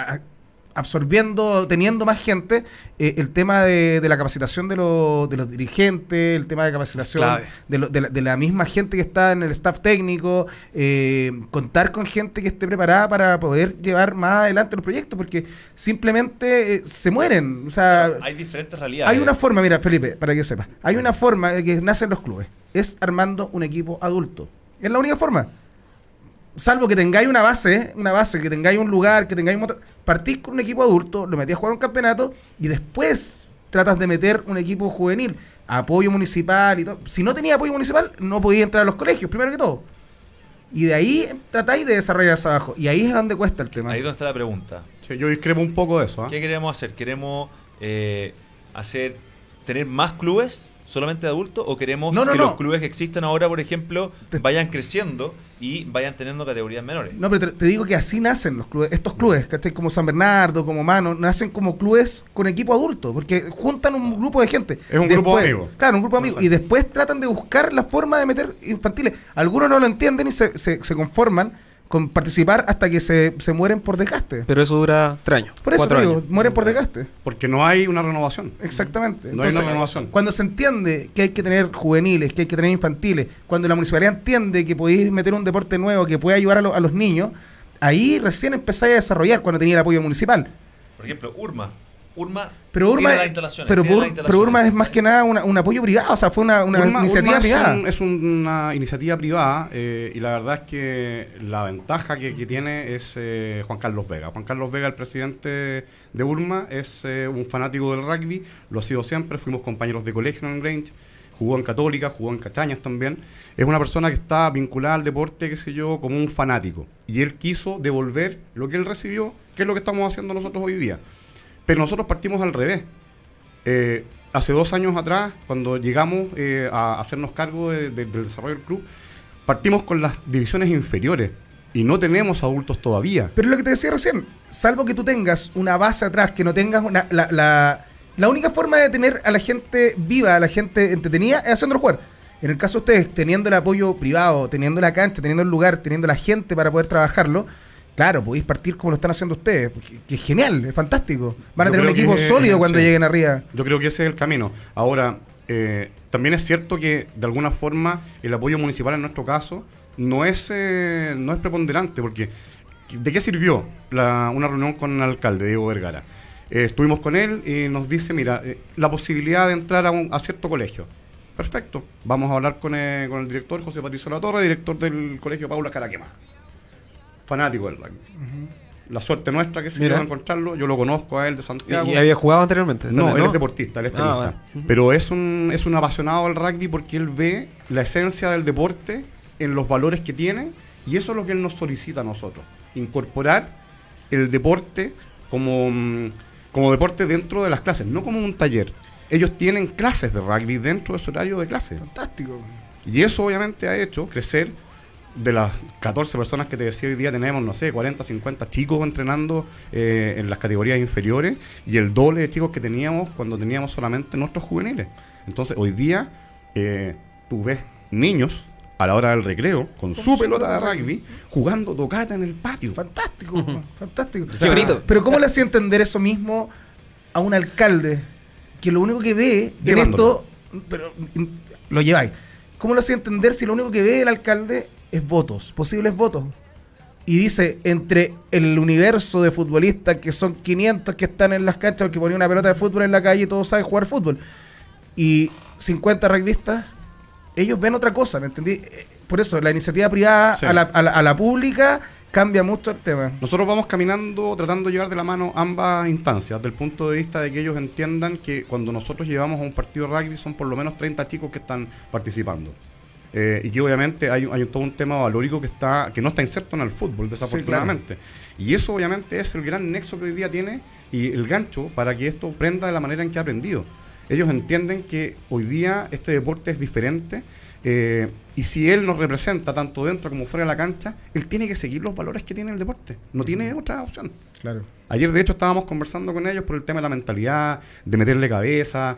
absorbiendo, teniendo más gente, el tema de la capacitación de los dirigentes, el tema de capacitación de la misma gente que está en el staff técnico, contar con gente que esté preparada para poder llevar más adelante los proyectos, porque simplemente se mueren. O sea, hay diferentes realidades. Hay una forma, mira, Felipe, para que sepas, hay una forma de que nacen los clubes, es armando un equipo adulto. Es la única forma. Salvo que tengáis una base, que tengáis un lugar, que tengáis un motor. Partís con un equipo adulto, lo metís a jugar un campeonato y después tratas de meter un equipo juvenil, apoyo municipal y todo. Si no tenía apoyo municipal, no podías entrar a los colegios, primero que todo. Y de ahí tratáis de desarrollar hacia abajo. Y ahí es donde cuesta el tema. Ahí es donde está la pregunta. Sí, yo discrepo un poco de eso. ¿Qué queremos hacer? ¿Queremos tener más clubes solamente de adultos, o queremos que los clubes que existen ahora, por ejemplo, vayan creciendo y vayan teniendo categorías menores? No, pero te digo que así nacen los clubes, estos clubes, ¿cachai? Como San Bernardo, como Mano, nacen como clubes con equipo adulto, porque juntan un grupo de gente. Es un grupo de amigos. Claro, un grupo de amigos. Y después tratan de buscar la forma de meter infantiles. Algunos no lo entienden y se conforman con participar hasta que se mueren por desgaste. Pero eso dura 3 años. Por eso te digo, mueren por desgaste. Porque no hay una renovación. Exactamente. No hay una renovación. Cuando se entiende que hay que tener juveniles, que hay que tener infantiles, cuando la municipalidad entiende que podéis meter un deporte nuevo que pueda ayudar a los niños, ahí recién empezáis a desarrollar cuando tenía el apoyo municipal. Por ejemplo, Urma pero Urma es más que nada un apoyo privado, o sea, fue una iniciativa privada. Es una iniciativa privada, y la verdad es que la ventaja que tiene es Juan Carlos Vega. Juan Carlos Vega, el presidente de Urma, es un fanático del rugby, lo ha sido siempre, fuimos compañeros de colegio en el Grange, jugó en Católica, jugó en Cachañas también. Es una persona que está vinculada al deporte, qué sé yo, como un fanático. Y él quiso devolver lo que él recibió, que es lo que estamos haciendo nosotros hoy día. Pero nosotros partimos al revés. Hace 2 años atrás, cuando llegamos a hacernos cargo del desarrollo del club, partimos con las divisiones inferiores y no tenemos adultos todavía. Pero es lo que te decía recién, salvo que tú tengas una base atrás, que no tengas la única forma de tener a la gente viva, a la gente entretenida, es haciéndolo jugar. En el caso de ustedes, teniendo el apoyo privado, teniendo la cancha, teniendo el lugar, teniendo la gente para poder trabajarlo, claro, podéis partir como lo están haciendo ustedes, que es genial, es fantástico. Van a tener un equipo sólido cuando lleguen arriba. Yo creo que ese es el camino. Ahora, también es cierto que de alguna forma el apoyo municipal en nuestro caso no es preponderante, porque ¿de qué sirvió una reunión con el alcalde, Diego Vergara? Estuvimos con él y nos dice, mira, la posibilidad de entrar a cierto colegio. Perfecto, vamos a hablar con el director José Patricio Latorre, director del colegio Paula Caraquema, fanático del rugby. La suerte nuestra que se dio a encontrarlo, yo lo conozco a él de Santiago. ¿Y había jugado anteriormente? No, él es deportista, él es tenista. Bueno. Pero es un apasionado del rugby porque él ve la esencia del deporte en los valores que tiene, y eso es lo que él nos solicita a nosotros, incorporar el deporte como deporte dentro de las clases, no como un taller. Ellos tienen clases de rugby dentro de su horario de clase. Fantástico. Y eso obviamente ha hecho crecer. De las 14 personas que te decía hoy día, tenemos, no sé, 40, 50 chicos entrenando en las categorías inferiores, y el doble de chicos que teníamos cuando teníamos solamente nuestros juveniles. Entonces, hoy día, tú ves niños a la hora del recreo, con su pelota de rugby, jugando tocata en el patio. Fantástico, fantástico. Qué bonito. Pero ¿cómo le hacía entender eso mismo a un alcalde que lo único que ve en esto, pero lo lleváis? ¿Cómo le hacía entender si lo único que ve el alcalde es votos, posibles votos? Y dice, entre el universo de futbolistas, que son 500 que están en las canchas, que ponen una pelota de fútbol en la calle y todos saben jugar fútbol, y 50 rugbyistas, ellos ven otra cosa, ¿me entendí? Por eso, la iniciativa privada a la pública cambia mucho el tema. Nosotros vamos caminando, tratando de llevar de la mano ambas instancias, del punto de vista de que ellos entiendan que cuando nosotros llevamos a un partido de rugby son por lo menos 30 chicos que están participando. Y que obviamente hay todo un tema valórico que no está inserto en el fútbol, desafortunadamente. Sí, claro. Y eso obviamente es el gran nexo que hoy día tiene y el gancho para que esto prenda de la manera en que ha aprendido. Ellos entienden que hoy día este deporte es diferente, y si él nos representa tanto dentro como fuera de la cancha, él tiene que seguir los valores que tiene el deporte. No tiene otra opción. Claro. Ayer, de hecho, estábamos conversando con ellos por el tema de la mentalidad, de meterle cabeza,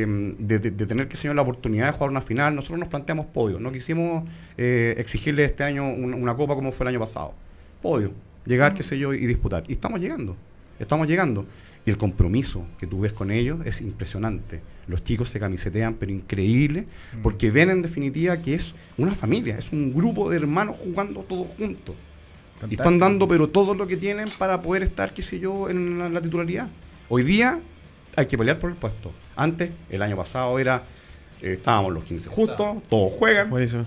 de tener, qué sé yo, la oportunidad de jugar una final. Nosotros nos planteamos podio. No quisimos exigirle este año una copa como fue el año pasado. Podio. Llegar, qué sé yo, y disputar. Y estamos llegando. Estamos llegando. Y el compromiso que tú ves con ellos es impresionante. Los chicos se camisetean, pero increíble, porque ven en definitiva que es una familia, es un grupo de hermanos jugando todos juntos. Fantástico. Y están dando pero todo lo que tienen para poder estar, qué sé yo, en la titularidad. Hoy día hay que pelear por el puesto. Antes, el año pasado estábamos los 15 justos, todos juegan. Buenísimo.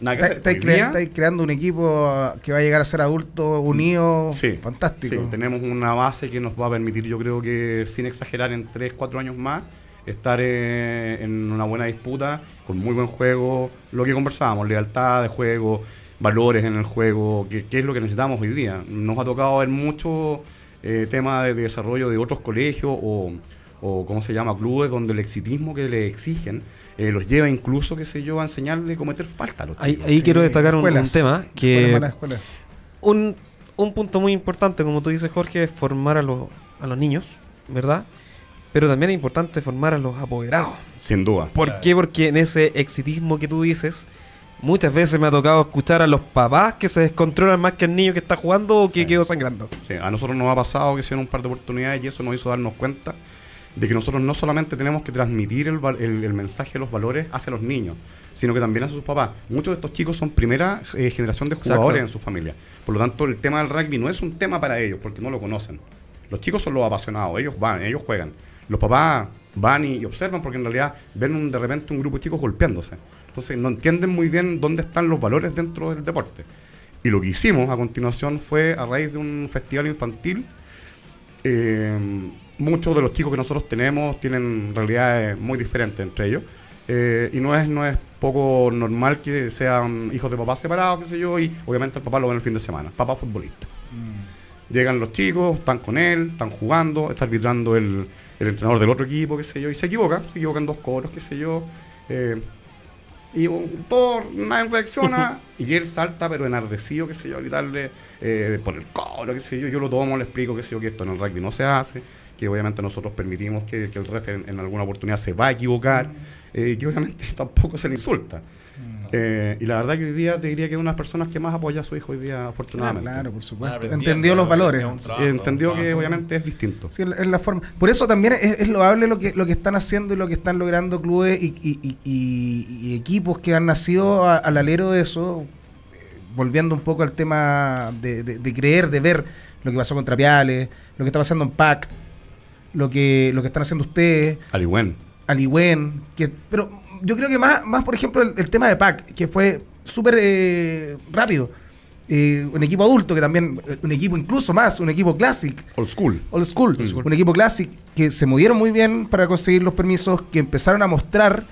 Estáis creando un equipo que va a llegar a ser adulto, unido, sí, fantástico. Sí, tenemos una base que nos va a permitir, yo creo que sin exagerar, en 3, 4 años más, estar en una buena disputa, con muy buen juego, lo que conversábamos, lealtad de juego, valores en el juego, que es lo que necesitamos hoy día. Nos ha tocado ver mucho tema de desarrollo de otros colegios o ¿cómo se llama? Clubes donde el exitismo que le exigen los lleva incluso, qué sé yo, a enseñarle a cometer falta a los chicos. Ahí quiero destacar un tema que un punto muy importante, como tú dices, Jorge, es formar a los niños, ¿verdad? Pero también es importante formar a los apoderados. Sin duda. ¿Por qué? Porque en ese exitismo que tú dices, muchas veces me ha tocado escuchar a los papás que se descontrolan más que el niño que está jugando o que quedó sangrando. Sí, a nosotros nos ha pasado que se dieron un par de oportunidades y eso nos hizo darnos cuenta de que nosotros no solamente tenemos que transmitir el mensaje de los valores hacia los niños, sino que también hacia sus papás. Muchos de estos chicos son primera generación de jugadores. Exacto. En su familia. Por lo tanto, el tema del rugby no es un tema para ellos, porque no lo conocen. Los chicos son los apasionados, ellos van, ellos juegan. Los papás van y observan, porque en realidad ven de repente un grupo de chicos golpeándose. Entonces no entienden muy bien dónde están los valores dentro del deporte. Y lo que hicimos a continuación fue, a raíz de un festival infantil, muchos de los chicos que nosotros tenemos tienen realidades muy diferentes entre ellos, y no es poco normal que sean hijos de papás separados, qué sé yo, y obviamente el papá lo ve en el fin de semana, papá futbolista. Llegan los chicos, están con él, están jugando, está arbitrando el entrenador del otro equipo, qué sé yo, y se equivocan 2 coros, qué sé yo, y todo, nadie reacciona, y él salta, pero enardecido, qué sé yo, a gritarle por el coro, qué sé yo lo tomo, le explico, qué sé yo, que esto en el rugby no se hace, que obviamente nosotros permitimos que el ref en alguna oportunidad se va a equivocar, que obviamente tampoco se le insulta. Y la verdad que hoy día te diría que es una de las personas que más apoya a su hijo hoy día, afortunadamente. Claro, por supuesto. Entendió los valores. Entendió que obviamente es distinto. Sí, es la forma. Por eso también es loable lo que están haciendo y lo que están logrando clubes y equipos que han nacido al alero de eso, volviendo un poco al tema de creer, de ver lo que pasó con Trapiales, lo que está pasando en PAC, lo que están haciendo ustedes. Aliwen, pero yo creo que más por ejemplo, el tema de PAC, que fue súper rápido. Un equipo adulto, que también, un equipo incluso más, un equipo Classic. Old school. Un equipo Classic que se movieron muy bien para conseguir los permisos, que empezaron a mostrar,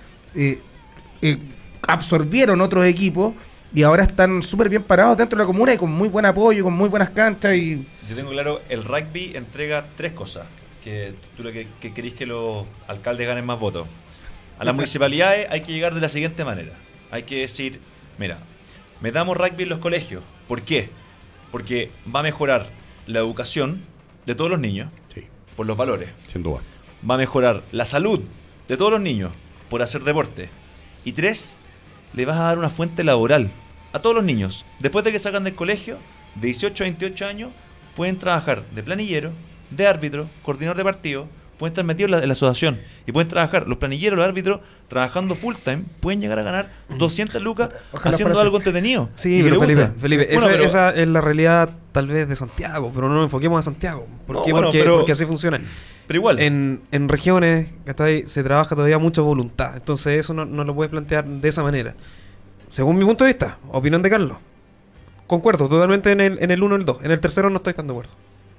absorbieron otros equipos y ahora están súper bien parados dentro de la comuna y con muy buen apoyo, con muy buenas canchas. Yo tengo claro, el rugby entrega 3 cosas, que tú lo que querís que los alcaldes ganen más votos. A las municipalidades hay que llegar de la siguiente manera. Hay que decir, mira, metamos rugby en los colegios. ¿Por qué? Porque va a mejorar la educación de todos los niños, sí, por los valores. Sin duda. Va a mejorar la salud de todos los niños por hacer deporte. Y 3, le vas a dar una fuente laboral a todos los niños. Después de que salgan del colegio, de 18 a 28 años, pueden trabajar de planillero, de árbitro, coordinador de partido, pueden estar metidos en la asociación y pueden trabajar, los planilleros, los árbitros, trabajando full time, pueden llegar a ganar 200 lucas haciendo algo entretenido. Sí, pero Felipe, esa es la realidad tal vez de Santiago, pero no nos enfoquemos a Santiago. ¿Por qué? Porque así funciona. Pero igual. En regiones, ¿cachai?, se trabaja todavía mucho voluntad, entonces eso no lo puedes plantear de esa manera. Según mi punto de vista, opinión de Carlos, concuerdo totalmente en el 1 y el 2, en el tercero no estoy tan de acuerdo.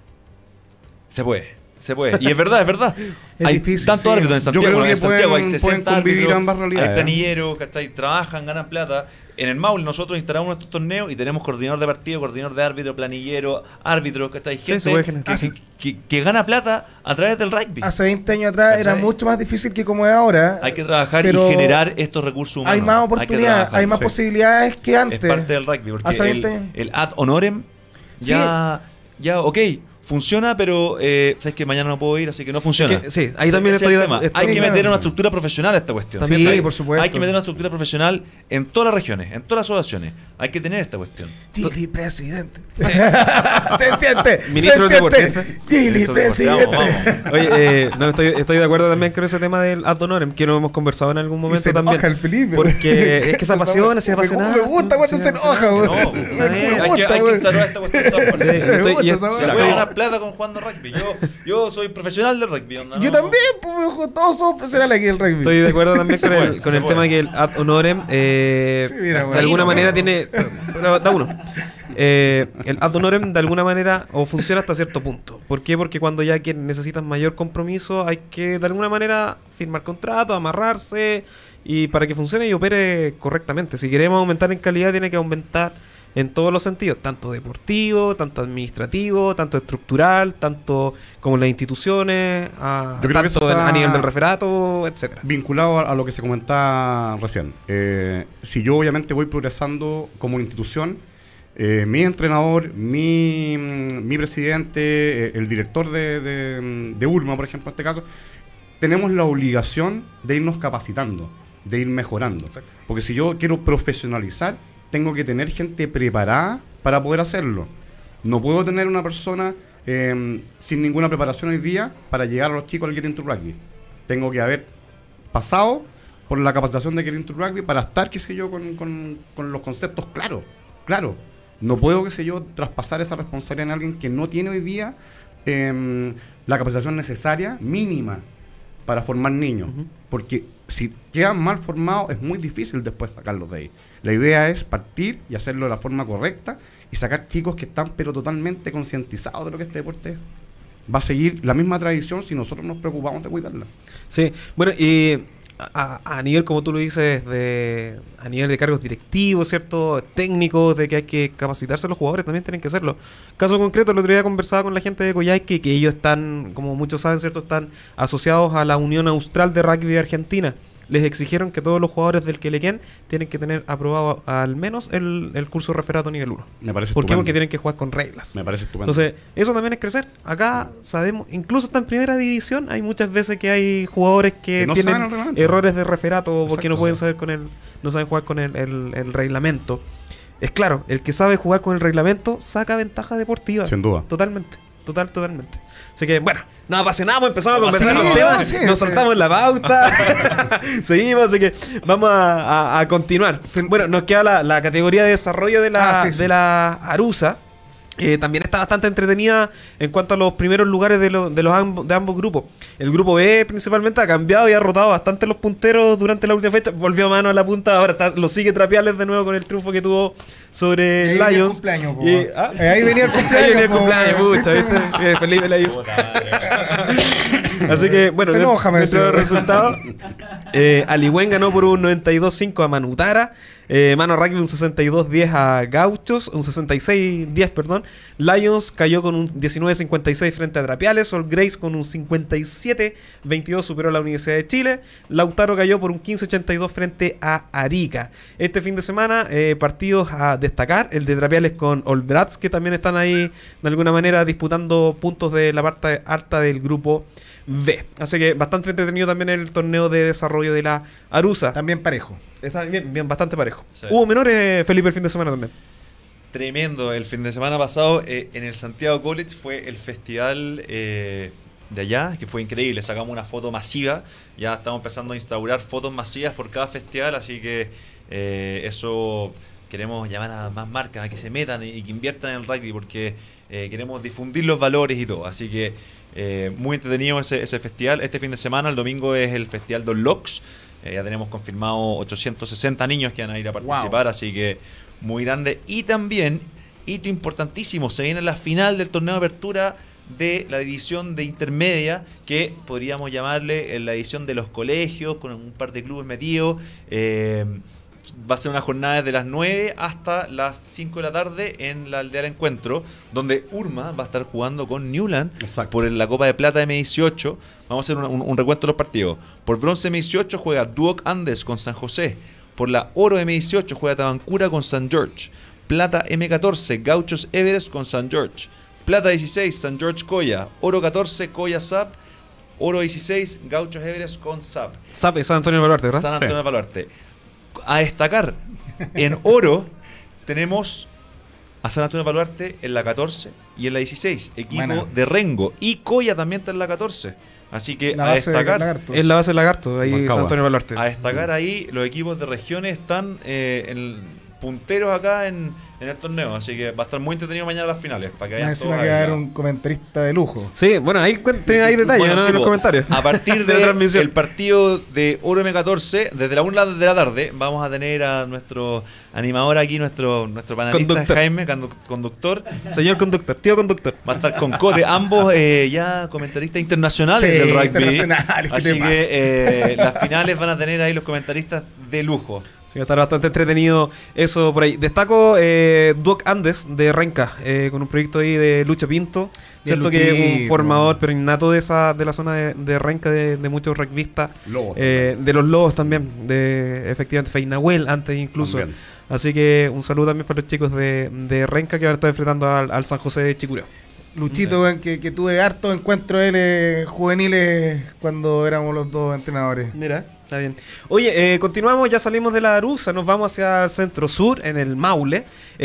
Se puede. Y es verdad. Es hay difícil, tantos árbitros en Santiago. Yo creo que en Santiago hay pueden 60 convivir árbitros, ambas realidades. hay planilleros, ¿cachai? Trabajan, ganan plata. En el Maule nosotros instalamos nuestros torneos y tenemos coordinador de partido, coordinador de árbitro, planillero, árbitro, ¿cachai? Gente que gana plata a través del rugby. Hace 20 años atrás, ¿cachai?, era mucho más difícil que como es ahora. Hay que trabajar y generar estos recursos humanos. Hay más oportunidades, hay más posibilidades que antes. Es parte del rugby, porque hace 20 años. el ad honorem ya ok, funciona, pero sabes que mañana no puedo ir, así que no funciona. Sí, ahí también estoy de acuerdo. Hay que meter una estructura profesional a esta cuestión. Sí, por supuesto. Hay que meter una estructura profesional en todas las regiones, en todas las asociaciones. Hay que tener esta cuestión. Gili presidente. Se siente. Ministro del deporte. Gili presidente. Vamos. Oye, no, estoy de acuerdo también con ese tema del ad honorem, que lo hemos conversado en algún momento se también. Enoja el Felipe. Porque es que se apasiona, se apasiona. Me gusta cuando se enoja, güey. No, hay que instalar esta cuestión de todas formas. Se la voy a ganar plata con jugando rugby. Yo soy profesional del rugby. Yo también, pues, todos somos profesionales aquí del rugby. Estoy de acuerdo también con el tema que el ad honorem de alguna manera tiene. Pero da uno. El ad honorem de alguna manera o funciona hasta cierto punto. ¿Por qué? Porque cuando ya necesitas mayor compromiso hay que de alguna manera firmar contrato, amarrarse y para que funcione y opere correctamente. Si queremos aumentar en calidad tiene que aumentar en todos los sentidos, tanto deportivo, tanto administrativo, tanto estructural, tanto como en las instituciones, Yo creo tanto que a nivel del referato, etcétera. Vinculado a lo que se comentaba recién. Si yo obviamente voy progresando como una institución, mi entrenador, mi presidente, el director de URMA, por ejemplo, en este caso, tenemos la obligación de irnos capacitando, de ir mejorando. Exacto. Porque si yo quiero profesionalizar, tengo que tener gente preparada para poder hacerlo. No puedo tener una persona sin ninguna preparación hoy día para llegar a los chicos al Get Into Rugby. Tengo que haber pasado por la capacitación de Get Into Rugby para estar, qué sé yo, con los conceptos claros. No puedo, qué sé yo, traspasar esa responsabilidad en alguien que no tiene hoy día la capacitación necesaria, mínima, para formar niños. Porque si quedan mal formados es muy difícil después sacarlos de ahí. La idea es partir y hacerlo de la forma correcta y sacar chicos que están pero totalmente concientizados de lo que este deporte es. Va a seguir la misma tradición si nosotros nos preocupamos de cuidarla. Sí, bueno, y a nivel, como tú lo dices, a nivel de cargos directivos, ¿cierto? Técnicos, de que hay que capacitarse, los jugadores también tienen que hacerlo. Caso concreto, el otro día conversaba con la gente de Coyhaique, que ellos están, como muchos saben, ¿cierto? Están asociados a la Unión Austral de Rugby de Argentina. Les exigieron que todos los jugadores del Quelequén tienen que tener aprobado al menos el curso de referato nivel 1. Me parece ¿Por qué? estupendo. Porque tienen que jugar con reglas. Me parece estupendo. Entonces, eso también es crecer. Acá sabemos, incluso hasta en primera división, hay muchas veces que hay jugadores que no saben el tienen reglamento. errores de referato porque Exacto. no pueden saber no saben jugar con el reglamento. Es claro, el que sabe jugar con el reglamento saca ventaja deportiva. Sin duda. Totalmente. Totalmente. Así que, bueno, nos apasionamos, empezamos a conversar Sí, los temas, sí, nos sí. saltamos la pauta, seguimos, así que vamos a continuar. Bueno, nos queda la categoría de desarrollo de la Arusa. También está bastante entretenida en cuanto a los primeros lugares de ambos grupos. El grupo B principalmente ha cambiado y ha rotado bastante los punteros durante la última fecha. Volvió a mano a la punta, ahora lo sigue Trapiales de nuevo con el triunfo que tuvo sobre Lions. Ahí venía el cumpleaños. Ahí venía el cumpleaños, pucha, ¿viste? Feliz Lions. Así que, bueno, Se enoja, nuestro resultado. Alihuén ganó por un 92-5 a Manutara. Mano Rugby un 62-10 a Gauchos, un 66-10, perdón. Lions cayó con un 19-56 frente a Trapiales. All Grace con un 57-22 superó a la Universidad de Chile. Lautaro cayó por un 15-82 frente a Arica. Este fin de semana, partidos a destacar. El de Trapiales con All Brats, que también están ahí de alguna manera disputando puntos de la parte alta del grupo B. Así que bastante entretenido también el torneo de desarrollo de la Arusa. También parejo. Está bien, bastante parejo. Sí. Hubo menores, Felipe, el fin de semana también. Tremendo. El fin de semana pasado en el Santiago College fue el festival de allá, que fue increíble. Sacamos una foto masiva. Ya estamos empezando a instaurar fotos masivas por cada festival, así que eso queremos llamar a más marcas a que se metan y que inviertan en el rugby, porque queremos difundir los valores y todo. Así que muy entretenido ese festival. Este fin de semana, el domingo, es el Festival Don Locks. Ya tenemos confirmado 860 niños que van a ir a participar, así que muy grande. Y también, hito importantísimo, se viene la final del torneo de apertura de la división de intermedia, que podríamos llamarle la división de los colegios, con un par de clubes metidos. Va a ser una jornada desde las 9 hasta las 5 de la tarde en la aldea del encuentro, donde Urma va a estar jugando con Newland. Exacto. Por la Copa de Plata M18. Vamos a hacer un recuento de los partidos. Por Bronce M18 juega Duoc Andes con San José. Por la Oro M18 juega Tabancura con San George. Plata M14 Gauchos Everest con San George. Plata 16 San George Coya. Oro 14 Coya SAP. Oro 16 Gauchos Everest con SAP. SAP es San Antonio del Baluarte, ¿verdad? San Antonio del Baluarte. A destacar, en oro tenemos a San Antonio del Baluarte en la 14 y en la 16, equipo Buena. de Rengo. Y Coya también está en la 14. Así que La a base de destacar, Lagartos. Es la base del Lagarto, ahí Moncagua. San Antonio del Baluarte. a destacar ahí, los equipos de regiones están punteros acá en el torneo. Así que va a estar muy entretenido mañana las finales. Para que Más vayan encima todos que va a ahí, haber ¿no? un comentarista de lujo. Sí, bueno, ahí tienen ahí detalles, Bueno, ¿no? sí, En los po. comentarios. A partir de la transmisión. del partido de Oro M14, desde la 1 de la tarde, vamos a tener a nuestro animador aquí, nuestro panelista Conductor. Jaime, conductor. Señor conductor, tío conductor. Va a estar con Cote, ambos ya comentaristas internacionales Sí, del rugby. internacionales, ¿qué Así te pasa? que las finales van a tener ahí los comentaristas de lujo. Sí, va a estar bastante entretenido eso por ahí. Destaco Duoc Andes de Renca, con un proyecto ahí de Lucho Pinto. Bien, Cierto que es un Luchito. formador, pero innato de la zona de Renca, de muchos rugbyistas. Lobos De los Lobos también, de efectivamente Feinahuel antes incluso. También. Así que un saludo también para los chicos de Renca que van a estar enfrentando al San José de Chicureo. Luchito, weón, que tuve hartos encuentros juveniles cuando éramos los dos entrenadores. Mira, está bien. Oye, continuamos, ya salimos de la Arusa, nos vamos hacia el centro sur, en el Maule.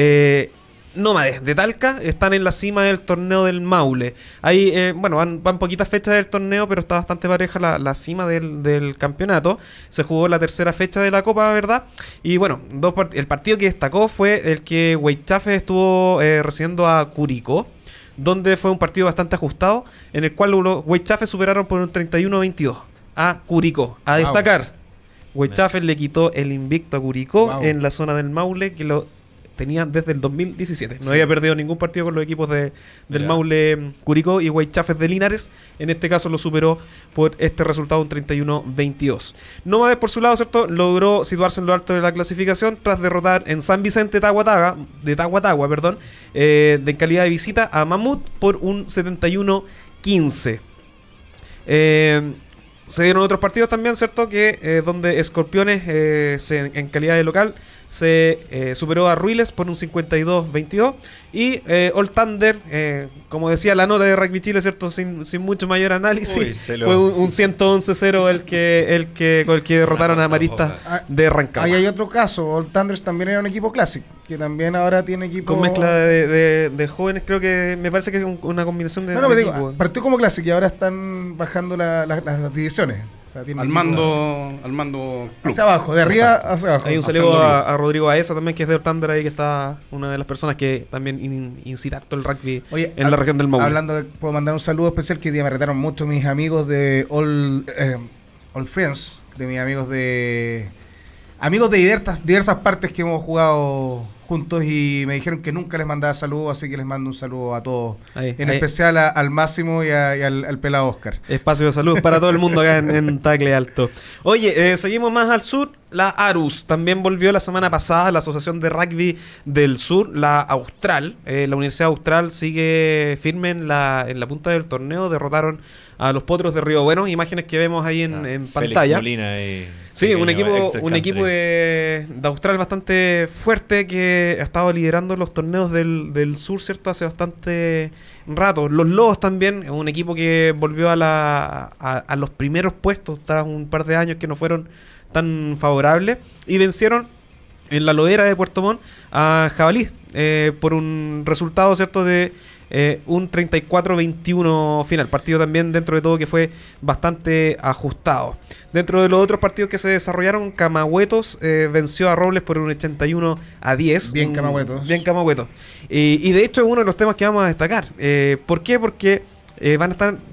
Nómades de Talca están en la cima del torneo del Maule. Ahí, bueno, van poquitas fechas del torneo, pero está bastante pareja la cima del campeonato. Se jugó la tercera fecha de la Copa, ¿verdad? Y bueno, el partido que destacó fue el que Huaychafe estuvo recibiendo a Curicó, donde fue un partido bastante ajustado, en el cual los Huaychafe superaron por un 31-22 a Curicó. A destacar, Huaychafe le quitó el invicto a Curicó Wow. en la zona del Maule, que lo tenía desde el 2017. No había perdido ningún partido con los equipos del Maule, Curicó y Guaychafes de Linares. En este caso lo superó por este resultado, un 31-22. Nomades, por su lado, ¿cierto?, logró situarse en lo alto de la clasificación tras derrotar en San Vicente de Tahuatahua, en calidad de visita a Mamut por un 71-15. Se dieron otros partidos también, ¿cierto?, que donde Escorpiones en calidad de local se superó a Ruiles por un 52-22 y Old Thunder, como decía la nota de Rugby Chile, ¿cierto?, sin mucho mayor análisis, fue un 111-0 con el que derrotaron a Maristas de Rancagua. Ahí hay otro caso, Old Thunders también era un equipo Classic, que también ahora tiene equipo... Con mezcla de jóvenes, creo que me parece que es una combinación de... No, me digo, partió como Classic y ahora están bajando las divisiones. O sea, al mando club. Hacia abajo, de arriba hacia abajo. Hay un saludo a Rodrigo Aesa también, que es de Old Thunder ahí, que está una de las personas que también incita todo el rugby en la región del Maule. Hablando, puedo mandar un saludo especial, que hoy día me retaron mucho mis amigos de All Friends, de mis amigos de diversas partes que hemos jugado juntos, y me dijeron que nunca les mandaba saludos, así que les mando un saludo a todos, en especial al Máximo y al pelado Oscar. Espacio de salud para todo el mundo acá en Tacle Alto. Oye, seguimos más al sur. La ARUS también volvió la semana pasada, la Asociación de Rugby del Sur, la Austral. La Universidad Austral sigue firme en la punta del torneo. Derrotaron a los Potros de Río Bueno, imágenes que vemos ahí en pantalla. Félix Molina y sí, un equipo de Austral bastante fuerte, que ha estado liderando los torneos del sur, ¿cierto?, hace bastante rato. Los Lobos también, un equipo que volvió a los primeros puestos tras un par de años que no fueron tan favorables, y vencieron en la Lodera de Puerto Montt a Jabalí por un resultado, ¿cierto?, de un 34-21 final. Partido también, dentro de todo, que fue bastante ajustado. Dentro de los otros partidos que se desarrollaron, Camagüetos venció a Robles por un 81-10. Bien Camagüetos. Bien Camagüetos. Y de hecho es uno de los temas que vamos a destacar. ¿Por qué? Porque van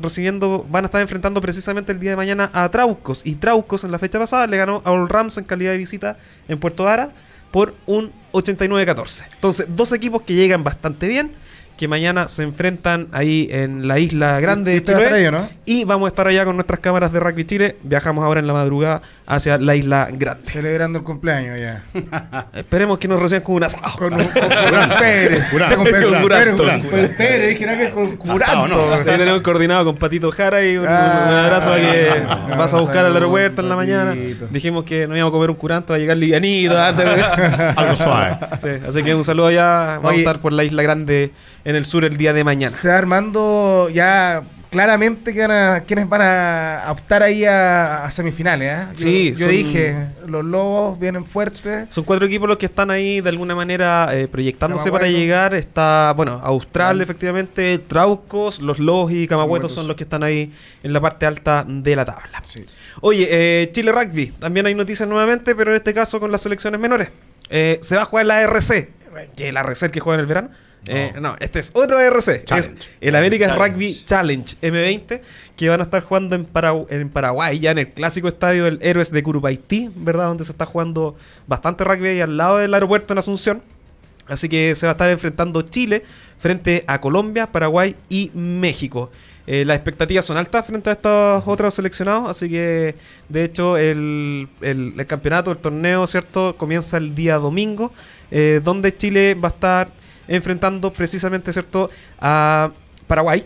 a estar enfrentando precisamente el día de mañana a Traucos. Y Traucos en la fecha pasada le ganó a All Rams en calidad de visita en Puerto Vara por un 89-14. Entonces, dos equipos que llegan bastante bien, que mañana se enfrentan ahí en la Isla Grande de Chiloé, ¿no? Y vamos a estar allá con nuestras cámaras de Rugby Chile. Viajamos ahora en la madrugada hacia la Isla Grande, celebrando el cumpleaños ya. Esperemos que nos reciban con un asado. Con Pérez. Con Pérez, dijeron que con Curanto. Ahí tenemos coordinado con Patito Jara, y un abrazo a que vas a buscar al aeropuerto en la mañana. Dijimos que nos íbamos a comer un curanto, va a llegar livianito antes de... algo suave. Sí, así que un saludo allá. Vamos a estar por la Isla Grande en el sur el día de mañana. Se va armando ya claramente quiénes van a optar ahí a semifinales, ¿eh? Yo dije, los Lobos vienen fuertes. Son 4 equipos los que están ahí de alguna manera proyectándose para llegar. Está, Austral, efectivamente, Traucos, los Lobos y Camagüetos son los que están ahí en la parte alta de la tabla. Sí. Oye, Chile Rugby, también hay noticias nuevamente, pero en este caso con las selecciones menores. Se va a jugar la RC, que la RC que juega en el verano. No, este es otro RC, es el American Rugby Challenge M20, que van a estar jugando en Paraguay, ya en el clásico estadio del Héroes de Curupaití, ¿verdad? Donde se está jugando bastante rugby ahí al lado del aeropuerto en Asunción. Así que se va a estar enfrentando Chile frente a Colombia, Paraguay y México. Las expectativas son altas frente a estos otros seleccionados, así que de hecho el campeonato, el torneo, ¿cierto?, comienza el día domingo, donde Chile va a estar enfrentando precisamente, ¿cierto?, a Paraguay,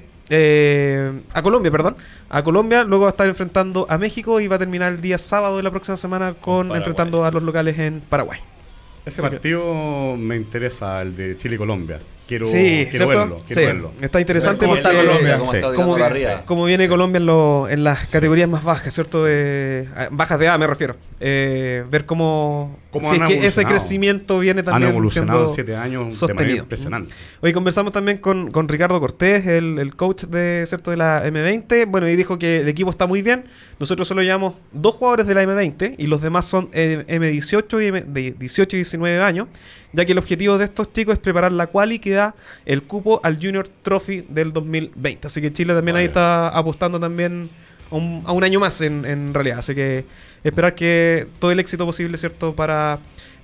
a Colombia, a Colombia, luego va a estar enfrentando a México y va a terminar el día sábado de la próxima semana con enfrentando a los locales en Paraguay. Ese partido me interesa, el de Chile y Colombia. Quiero verlo. Está interesante. ¿Cómo está Colombia? Cómo viene Colombia en las categorías más bajas, ¿cierto? Bajas de A, me refiero. Ver cómo ese crecimiento viene también. Han evolucionado en 7 años sostenido. De manera impresionante. Hoy conversamos también con Ricardo Cortés, el coach de la M20. Bueno, y dijo que el equipo está muy bien. Nosotros solo llevamos 2 jugadores de la M20 y los demás son M18 de 18 y 19 años, ya que el objetivo de estos chicos es preparar la quali que da el cupo al Junior Trophy del 2020. Así que Chile también ahí está apostando también a un año más en realidad. Así que esperar que todo el éxito posible, ¿cierto?, para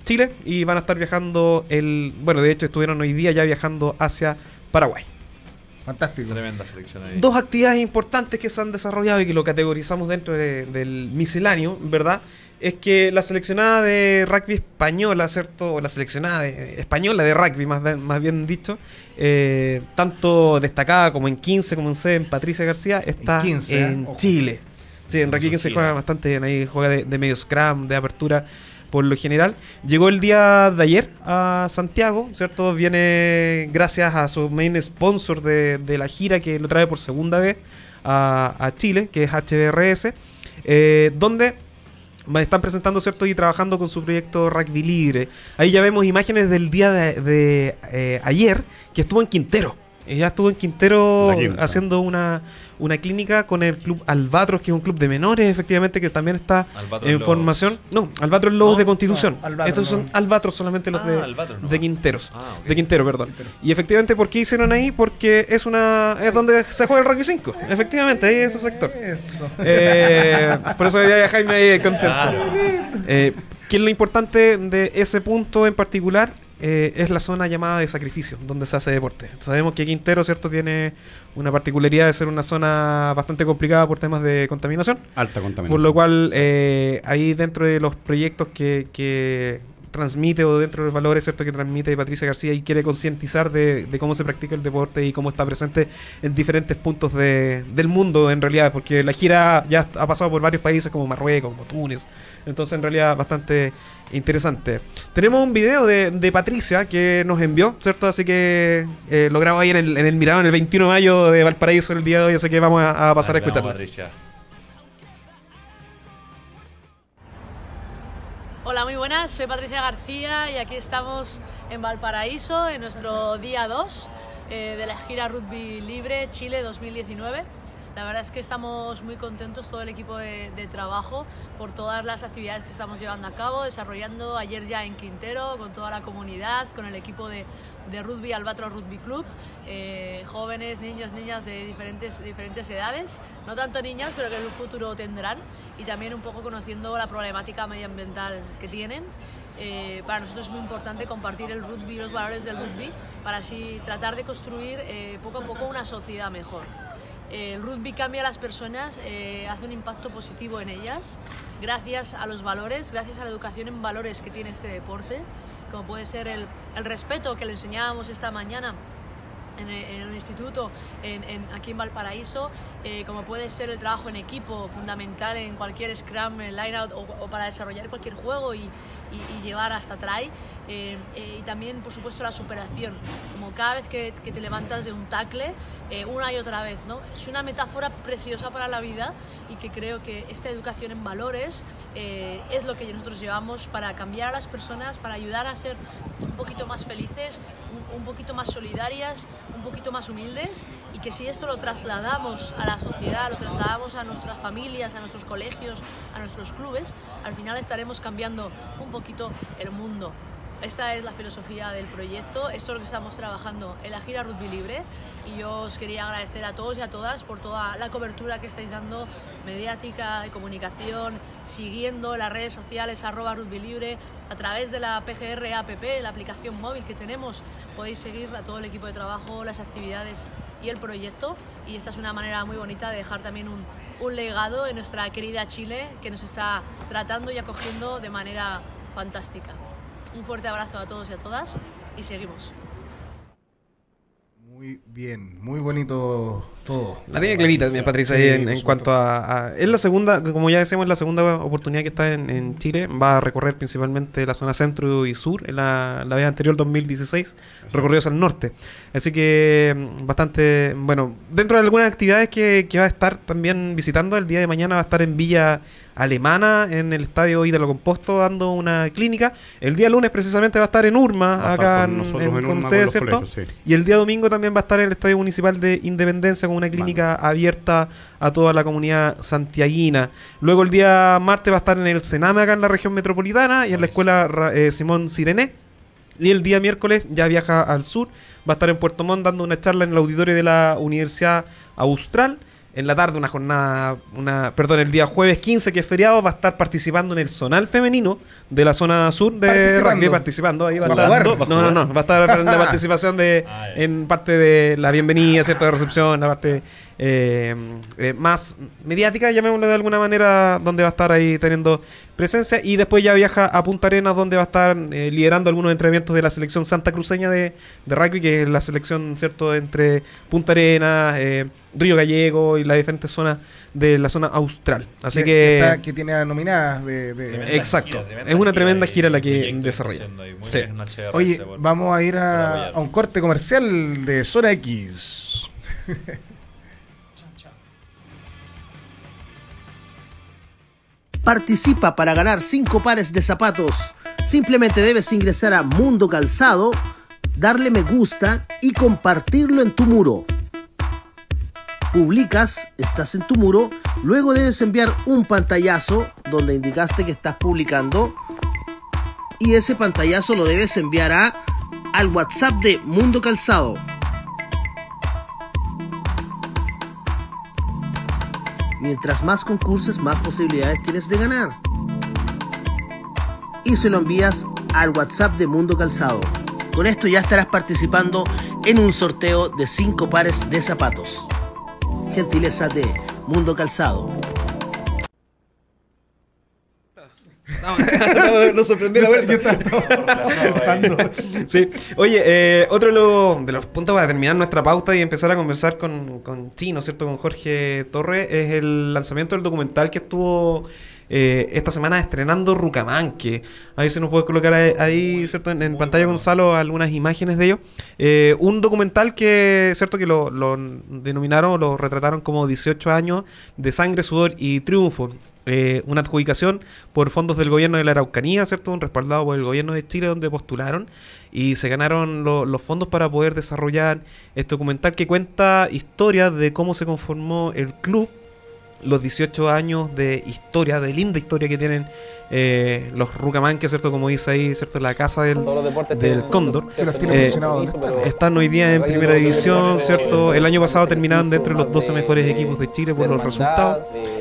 Chile y van a estar viajando bueno, de hecho estuvieron hoy día ya viajando hacia Paraguay. Fantástico. Tremenda selección ahí. Dos actividades importantes que se han desarrollado y que lo categorizamos dentro del misceláneo, ¿verdad? Es que la seleccionada de rugby española, ¿cierto? O la seleccionada española de rugby, más bien dicho, tanto destacada como en 15, como en C, en Patricia García, está en, 15, en Chile. Sí, en rugby 15 juega bastante bien, ahí juega de medio scrum, de apertura. Por lo general, llegó el día de ayer a Santiago, ¿cierto? Viene gracias a su main sponsor de la gira que lo trae por segunda vez a Chile, que es HBRS, donde están presentando, ¿cierto? Y trabajando con su proyecto Rugby Libre. Ahí ya vemos imágenes del día de ayer, que estuvo en Quintero. Ella estuvo en Quintero haciendo una clínica con el club Albatros, que es un club de menores, efectivamente, que también está Albatros en formación. No, Albatros Lobos de Constitución. Estos son Albatros solamente los de Quinteros. Okay. De Quintero, perdón. Y efectivamente, ¿por qué hicieron ahí? Porque es donde se juega el Rugby 5. Efectivamente, ahí es ese sector. Eso. Por eso ya Jaime ahí contento. Claro. ¿Qué es lo importante de ese punto en particular? Es la zona llamada de sacrificio, donde se hace deporte. Sabemos que Quintero, ¿cierto?, tiene una particularidad de ser una zona bastante complicada por temas de contaminación. Alta contaminación. Por lo cual, ahí dentro de los proyectos que transmite, o dentro de los valores, ¿cierto?, que transmite Patricia García, y quiere concientizar de cómo se practica el deporte y cómo está presente en diferentes puntos del mundo, en realidad, porque la gira ya ha pasado por varios países como Marruecos, como Túnez. Entonces, en realidad, bastante interesante. Tenemos un video de Patricia que nos envió, ¿cierto? Así que lo grabo ahí en el Mirador, en el 21 de mayo de Valparaíso el día de hoy, así que vamos a pasar a escucharlo. Patricia. Hola, muy buenas, soy Patricia García y aquí estamos en Valparaíso en nuestro día 2 de la gira Rugby Libre Chile 2019. La verdad es que estamos muy contentos, todo el equipo de trabajo, por todas las actividades que estamos llevando a cabo, desarrollando ayer ya en Quintero, con toda la comunidad, con el equipo de rugby Albatros Rugby Club, jóvenes, niños, niñas de diferentes edades, no tanto niñas, pero que en un futuro tendrán, y también un poco conociendo la problemática medioambiental que tienen. Para nosotros es muy importante compartir el rugby, los valores del rugby, para así tratar de construir poco a poco una sociedad mejor. El rugby cambia a las personas, hace un impacto positivo en ellas, gracias a los valores, gracias a la educación en valores que tiene este deporte, como puede ser el respeto que le enseñábamos esta mañana en el instituto aquí en Valparaíso, como puede ser el trabajo en equipo, fundamental en cualquier scrum, line-out o para desarrollar cualquier juego y llevar hasta try, y también por supuesto la superación, como cada vez que te levantas de un tackle, una y otra vez, ¿no? Es una metáfora preciosa para la vida, y que creo que esta educación en valores es lo que nosotros llevamos para cambiar a las personas, para ayudar a ser un poquito más felices, un poquito más solidarias, un poquito más humildes, y que si esto lo trasladamos a la sociedad, lo trasladamos a nuestras familias, a nuestros colegios, a nuestros clubes, al final estaremos cambiando un poquito el mundo. Esta es la filosofía del proyecto, esto es lo que estamos trabajando en la gira Rugby Libre, y yo os quería agradecer a todos y a todas por toda la cobertura que estáis dando, mediática, de comunicación, siguiendo las redes sociales @rugbylibre, a través de la PGR app, la aplicación móvil que tenemos, podéis seguir a todo el equipo de trabajo, las actividades y el proyecto, y esta es una manera muy bonita de dejar también un legado en nuestra querida Chile, que nos está tratando y acogiendo de manera fantástica. Un fuerte abrazo a todos y a todas, y seguimos. Muy bien, muy bonito todo. La tiene clarita también, Patricia, sí, en cuanto a... Es la segunda, como ya decíamos, es la segunda oportunidad que está en Chile. Va a recorrer principalmente la zona centro y sur. En la vez anterior, 2016, recorrió hacia el norte. Así que bastante... Bueno, dentro de algunas actividades que va a estar también visitando, el día de mañana va a estar en Villa Alemana, en el estadio Ídalo Composto, dando una clínica. El día lunes precisamente va a estar en Urma, acá con ustedes, ¿cierto? Colegios, sí. Y el día domingo también va a estar en el Estadio Municipal de Independencia, con una clínica abierta a toda la comunidad santiaguina. Luego el día martes va a estar en el Sename, acá en la región metropolitana, y en la escuela Simón Sirené. Y el día miércoles ya viaja al sur, va a estar en Puerto Montt dando una charla en el auditorio de la Universidad Austral. en la tarde, una jornada, el día jueves 15, que es feriado, va a estar participando en el zonal femenino de la zona sur de rugby, participando. Ahí va a estar. No, va a estar en la participación en parte de la bienvenida, ¿cierto? De recepción, la parte más mediática, llamémoslo de alguna manera, donde va a estar ahí teniendo presencia, y después ya viaja a Punta Arenas, donde va a estar liderando algunos entrenamientos de la selección santacruceña de rugby, que es la selección, ¿cierto?, entre Punta Arenas, Río Gallego y las diferentes zonas de la zona austral. Así que tiene nominadas exacto, es una tremenda gira la que desarrolla. Sí. Oye, vamos a ir a un corte comercial de Zona X. Participa para ganar 5 pares de zapatos. Simplemente debes ingresar a Mundo Calzado, darle me gusta y compartirlo en tu muro. Publicas, estás en tu muro, luego debes enviar un pantallazo donde indicaste que estás publicando, y ese pantallazo lo debes enviar al WhatsApp de Mundo Calzado. Mientras más concurses, más posibilidades tienes de ganar. Y se lo envías al WhatsApp de Mundo Calzado. Con esto ya estarás participando en un sorteo de 5 pares de zapatos. Gentileza de Mundo Calzado. No sorprendí la vuelta. Yo estaba pensando. Sí. Oye, otro de los puntos para terminar nuestra pauta y empezar a conversar con Chino, ¿cierto? Con Jorge Torres, es el lanzamiento del documental que estuvo esta semana estrenando Rucamanque. A ver si nos puedes colocar ahí, ¿cierto? En pantalla, Gonzalo, algunas imágenes de ello. Un documental que, ¿cierto?, que lo denominaron, lo retrataron como 18 años de sangre, sudor y triunfo. Una adjudicación por fondos del gobierno de la Araucanía, ¿cierto? Un respaldado por el gobierno de Chile, donde postularon y se ganaron los fondos para poder desarrollar este documental que cuenta historias de cómo se conformó el club, los 18 años de historia, de linda historia que tienen los Rucamanque, ¿cierto? Como dice ahí, ¿cierto? La casa del Cóndor. Están hoy día en primera división, ¿cierto? El año pasado terminaron dentro de los 12 mejores equipos de Chile por los resultados.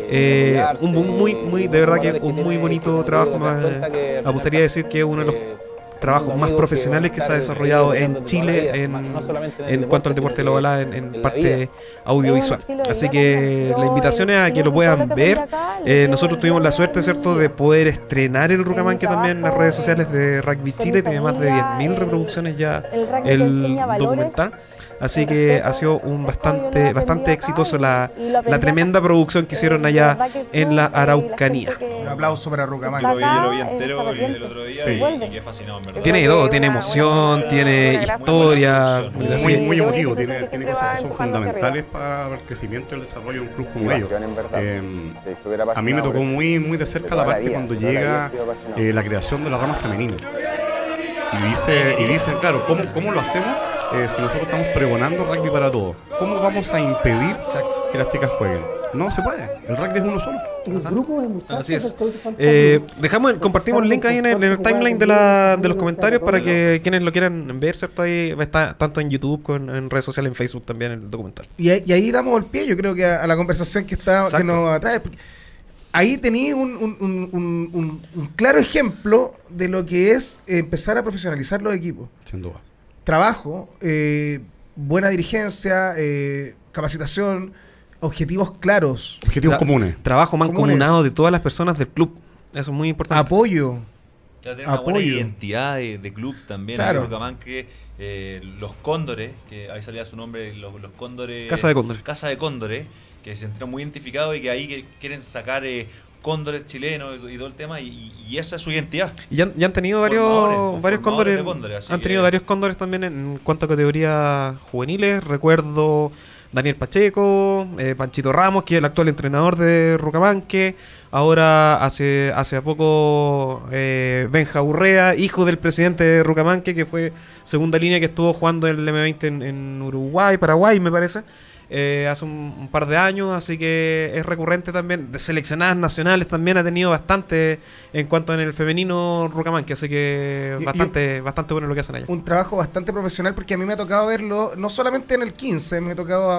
De verdad que un muy bonito trabajo. Me gustaría decir que es uno de los trabajos más profesionales que se ha desarrollado en Chile en cuanto al deporte de la ola en parte audiovisual. Así que la invitación es a que lo puedan ver. Nosotros tuvimos la suerte, ¿cierto?, de poder estrenar el Rucamanque también en las redes sociales de Rugby Chile. Tiene más de 10.000 reproducciones ya el documental. Así que ha sido bastante exitoso la tremenda producción que hicieron allá en la Araucanía. Un aplauso para Rucamanque. Yo lo vi entero el otro día y quedé fascinado, en verdad. Tiene de todo, tiene emoción, tiene historia. Muy emotivo, tiene cosas que son fundamentales para el crecimiento y el desarrollo de un club como ellos. A mí me tocó muy de cerca la parte cuando llega la creación de la rama femenina. Y dicen, claro, ¿cómo lo hacemos? Si nosotros estamos pregonando rugby para todos, ¿cómo vamos a impedir que las chicas jueguen? No se puede, el rugby es uno solo. Así es. Compartimos el link ahí en el timeline de los comentarios para que quienes lo quieran ver, ¿cierto? Ahí está tanto en YouTube como en redes sociales, en Facebook también el documental. Y ahí damos el pie, yo creo que a la conversación que nos atrae. Ahí tenéis un claro ejemplo de lo que es empezar a profesionalizar los equipos. Sin duda. Trabajo, buena dirigencia, capacitación, objetivos claros. Objetivos comunes. Trabajo mancomunado de todas las personas del club. Eso es muy importante. Apoyo. Ya tiene una buena identidad de club también. Claro. Rucamanque, los Cóndores, que ahí salía su nombre, los Cóndores. Casa de Cóndores. Casa de Cóndores, que se sintieron muy identificados y que ahí quieren sacar cóndores chilenos y todo el tema, y esa es su identidad. Y han tenido varios cóndores. Han tenido varios cóndores también en cuanto a categorías juveniles. Recuerdo Daniel Pacheco, Panchito Ramos, que es el actual entrenador de Rucamanque. Ahora hace poco Benja Urrea, hijo del presidente de Rucamanque, que fue segunda línea, que estuvo jugando en el M20 en Uruguay, Paraguay, me parece. Hace un par de años, así que es recurrente también. De seleccionadas nacionales también ha tenido bastante en cuanto en el femenino Rucamanque, así que bastante bueno lo que hacen allá. Un trabajo bastante profesional, porque a mí me ha tocado verlo, no solamente en el 15, me ha tocado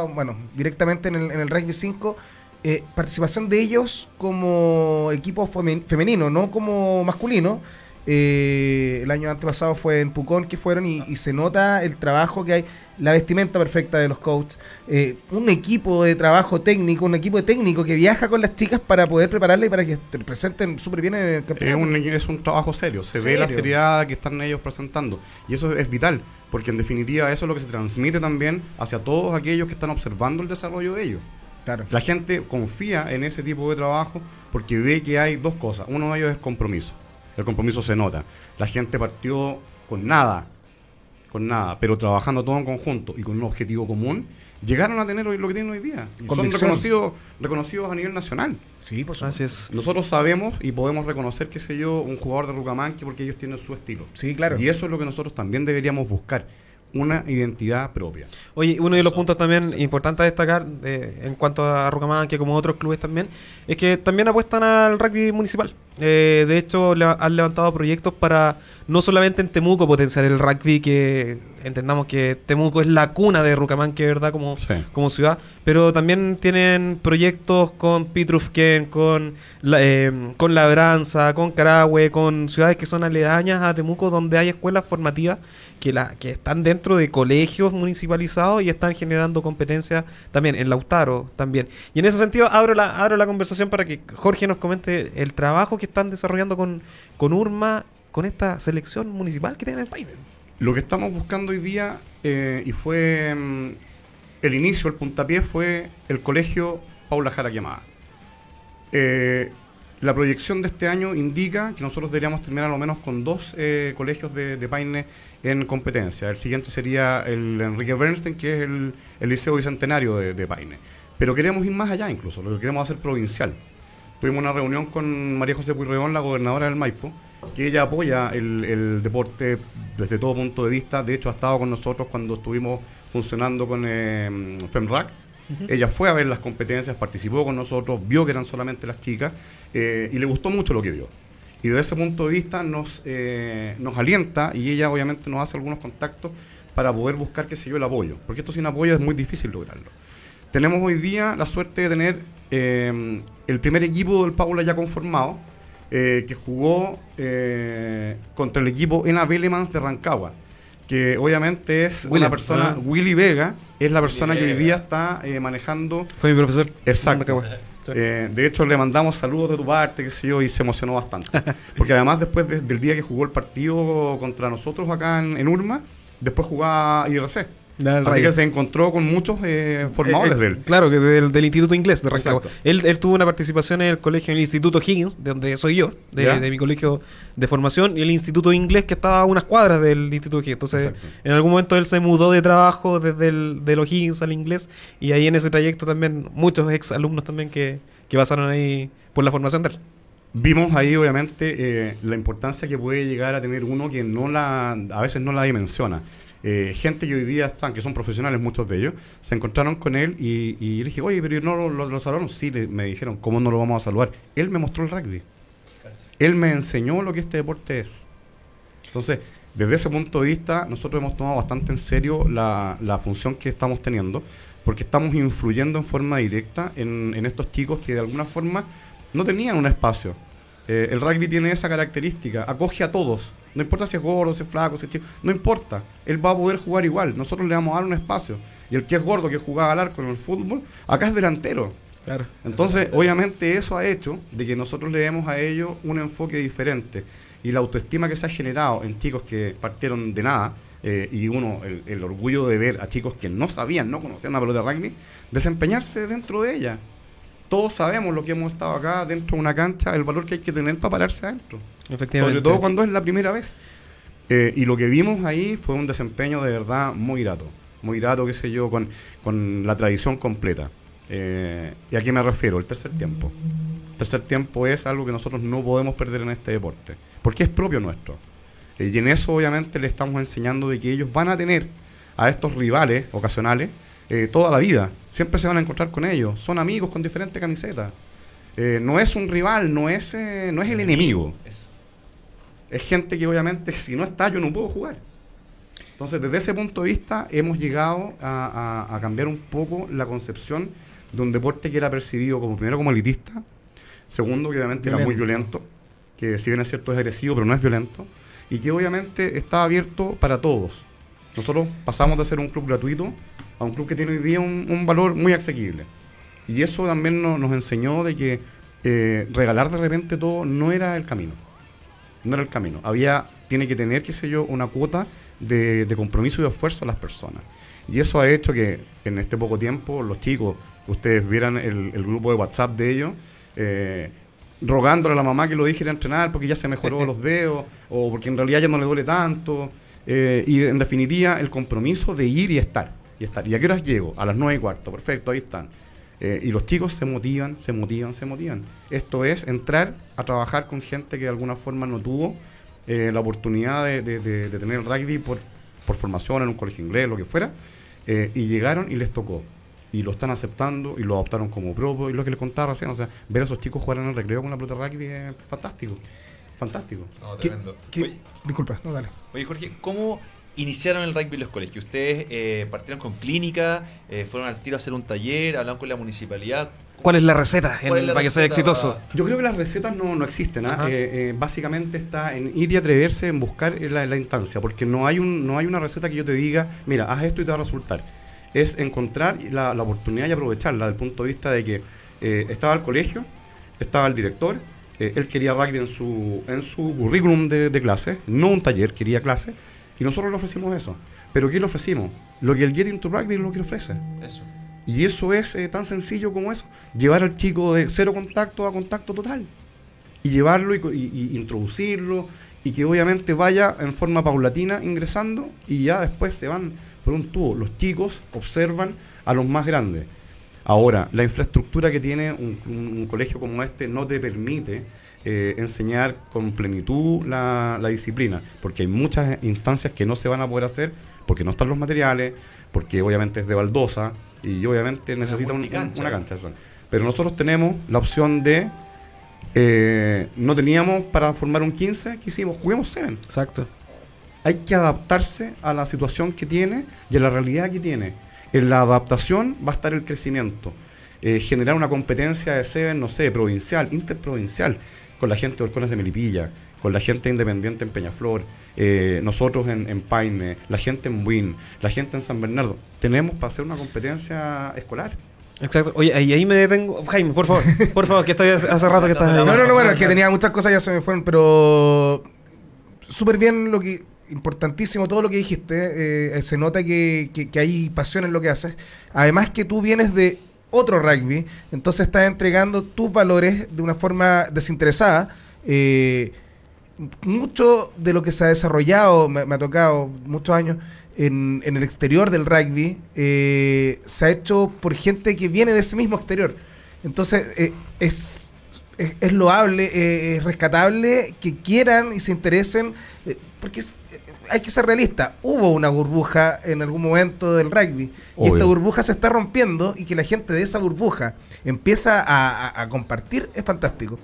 estado, bueno, directamente en el Rugby 5, participación de ellos como equipo femenino, no como masculino. El año antepasado fue en Pucón que fueron y se nota el trabajo que hay, la vestimenta perfecta de los coaches, un equipo de trabajo técnico, un equipo de técnico que viaja con las chicas para poder prepararlas y para que te presenten súper bien en el campeonato. Es un trabajo serio, se ve la seriedad que están ellos presentando y eso es vital, porque en definitiva eso es lo que se transmite también hacia todos aquellos que están observando el desarrollo de ellos. Claro. La gente confía en ese tipo de trabajo porque ve que hay dos cosas, uno de ellos es compromiso. El compromiso se nota. La gente partió con nada, pero trabajando todo en conjunto y con un objetivo común, llegaron a tener lo que tienen hoy día. Y son reconocidos a nivel nacional. Sí, por supuesto. Así es. Nosotros sabemos y podemos reconocer, qué sé yo, un jugador de Rucamanque porque ellos tienen su estilo. Sí, claro. Y eso es lo que nosotros también deberíamos buscar. Una identidad propia. Oye, uno de los puntos también importantes a destacar en cuanto a Rucamanque, como otros clubes también, es que también apuestan al rugby municipal. De hecho, han levantado proyectos para no solamente en Temuco potenciar el rugby, que entendamos que Temuco es la cuna de Rucamanque, ¿verdad? Como ciudad, pero también tienen proyectos con Pitrufquén, con Labranza, con Carahue, con ciudades que son aledañas a Temuco, donde hay escuelas formativas que están dentro de colegios municipalizados y están generando competencias también en Lautaro también. Y en ese sentido abro la conversación para que Jorge nos comente el trabajo que están desarrollando con URMA, con esta selección municipal que tiene en el país. Lo que estamos buscando hoy día, y fue el inicio, el puntapié, fue el colegio Paula Jara Quemada. La proyección de este año indica que nosotros deberíamos terminar al lo menos con 2 colegios de Paine en competencia. El siguiente sería el Enrique Bernstein, que es el Liceo Bicentenario de Paine. Pero queremos ir más allá incluso, lo que queremos hacer provincial. Tuvimos una reunión con María José Pueyrredón, la gobernadora del Maipo, que ella apoya el deporte desde todo punto de vista. De hecho, ha estado con nosotros cuando estuvimos funcionando con FEMRAC. Ella fue a ver las competencias, participó con nosotros, vio que eran solamente las chicas y le gustó mucho lo que vio. Y desde ese punto de vista nos alienta, y ella obviamente nos hace algunos contactos para poder buscar, qué sé yo, el apoyo. Porque esto sin apoyo es muy difícil lograrlo. Tenemos hoy día la suerte de tener el primer equipo del Paula ya conformado, que jugó contra el equipo Ena Belemans de Rancagua, que obviamente es una persona, Willy Vega, es la persona que hoy día está manejando. Fue mi profesor. Exacto. De hecho, le mandamos saludos de tu parte, qué sé yo, y se emocionó bastante. Porque además, después del día que jugó el partido contra nosotros acá en URMA, después jugaba IRC. Así que se encontró con muchos formadores de él. Claro, que del Instituto Inglés de Rancagua. Él tuvo una participación en el colegio, en el Instituto Higgins, de donde soy yo, de mi colegio de formación, y el Instituto Inglés, que estaba a unas cuadras del Instituto Higgins. Entonces, en algún momento él se mudó de trabajo desde de los Higgins al Inglés, y ahí en ese trayecto también muchos ex alumnos también que pasaron ahí por la formación de él. Vimos ahí obviamente la importancia que puede llegar a tener uno que a veces no la dimensiona. Gente que hoy día están, que son profesionales, muchos de ellos, se encontraron con él y le dije, oye, pero ¿no lo saludaron? Sí, me dijeron, ¿cómo no lo vamos a saludar? Él me mostró el rugby. Él me enseñó lo que este deporte es. Entonces, desde ese punto de vista, nosotros hemos tomado bastante en serio la función que estamos teniendo, porque estamos influyendo en forma directa en estos chicos que de alguna forma no tenían un espacio. El rugby tiene esa característica, acoge a todos. No importa si es gordo, si es flaco, si es chico, no importa. Él va a poder jugar igual. Nosotros le vamos a dar un espacio. Y el que es gordo, que jugaba al arco en el fútbol, acá es delantero. Claro. Entonces, obviamente eso ha hecho de que nosotros le demos a ellos un enfoque diferente. Y la autoestima que se ha generado en chicos que partieron de nada, y el orgullo de ver a chicos que no sabían, no conocían una pelota de rugby, desempeñarse dentro de ella. Todos sabemos lo que hemos estado acá dentro de una cancha, el valor que hay que tener para pararse adentro. Efectivamente. Sobre todo cuando es la primera vez. Y lo que vimos ahí fue un desempeño de verdad muy grato, qué sé yo, con la tradición completa. ¿Y a qué me refiero? El tercer tiempo. El tercer tiempo es algo que nosotros no podemos perder en este deporte, porque es propio nuestro. Y en eso obviamente le estamos enseñando de que ellos van a tener a estos rivales ocasionales toda la vida. Siempre se van a encontrar con ellos. Son amigos con diferentes camisetas. No es un rival, no es el enemigo. Es gente que obviamente si no está yo no puedo jugar. Entonces, desde ese punto de vista, hemos llegado a cambiar un poco la concepción de un deporte que era percibido como, primero, como elitista, segundo, que obviamente era muy violento, que si bien es cierto es agresivo, pero no es violento, y que obviamente está abierto para todos. Nosotros pasamos de ser un club gratuito a un club que tiene hoy día un valor muy asequible. Y eso también nos enseñó de que regalar de repente todo no era el camino. No era el camino. Tiene que tener, qué sé yo, una cuota de compromiso y de esfuerzo a las personas. Y eso ha hecho que en este poco tiempo los chicos, ustedes vieran el grupo de WhatsApp de ellos, rogándole a la mamá que lo dijera a entrenar porque ya se mejoró los dedos, o porque en realidad ya no le duele tanto, y en definitiva el compromiso de ir y estar. ¿Y a qué horas llego? A las 9:15, perfecto, ahí están. Y los chicos se motivan. Esto es entrar a trabajar con gente que de alguna forma no tuvo la oportunidad de tener el rugby por formación en un colegio inglés, lo que fuera, y llegaron y les tocó. Y lo están aceptando y lo adoptaron como propio. Y lo que les contaba recién, o sea, ver a esos chicos jugar en el recreo con la pelota de rugby es fantástico. Fantástico. No, tremendo. Disculpa, no, dale. Oye, Jorge, ¿cómo iniciaron el rugby en los colegios? Ustedes partieron con clínica, fueron al tiro a hacer un taller, hablaron con la municipalidad. ¿Cuál es la receta para que sea exitoso? Yo creo que las recetas no existen. Básicamente está en ir y atreverse en buscar la instancia, porque no hay una receta que yo te diga, mira, haz esto y te va a resultar. Es encontrar la oportunidad y aprovecharla, desde el punto de vista de que estaba el colegio, estaba el director, él quería rugby en su currículum de clase, no un taller, quería clase, y nosotros le ofrecimos eso. ¿Pero qué le ofrecimos? Lo que el Get Into Rugby es lo que le ofrece. Eso. Y eso es tan sencillo como eso, llevar al chico de cero contacto a contacto total, y llevarlo y introducirlo, y que obviamente vaya en forma paulatina ingresando, y ya después se van por un tubo. Los chicos observan a los más grandes. Ahora, la infraestructura que tiene un colegio como este no te permite enseñar con plenitud la disciplina, porque hay muchas instancias que no se van a poder hacer porque no están los materiales, porque obviamente es de baldosa y obviamente necesita una cancha. Pero nosotros tenemos la opción de no teníamos para formar un 15, ¿qué hicimos? Juguemos 7. Exacto. Hay que adaptarse a la situación que tiene y a la realidad que tiene. En la adaptación va a estar el crecimiento. Generar una competencia de 7, no sé, provincial, interprovincial, con la gente de Halcones de Melipilla, con la gente independiente en Peñaflor, nosotros en Paine, la gente en Buin, la gente en San Bernardo. Tenemos para hacer una competencia escolar. Exacto. Oye, ahí me detengo. Jaime, por favor, que estoy hace rato que estás ahí. No, bueno, es que tenía muchas cosas, ya se me fueron, pero súper bien importantísimo todo lo que dijiste. Se nota que hay pasión en lo que haces. Además que tú vienes de otro rugby, entonces estás entregando tus valores de una forma desinteresada. Mucho de lo que se ha desarrollado, me ha tocado muchos años en el exterior del rugby, se ha hecho por gente que viene de ese mismo exterior. Entonces es loable, es rescatable que quieran y se interesen, porque hay que ser realista. Hubo una burbuja en algún momento del rugby. Obvio. Y esta burbuja se está rompiendo, y que la gente de esa burbuja empieza a compartir es fantástico.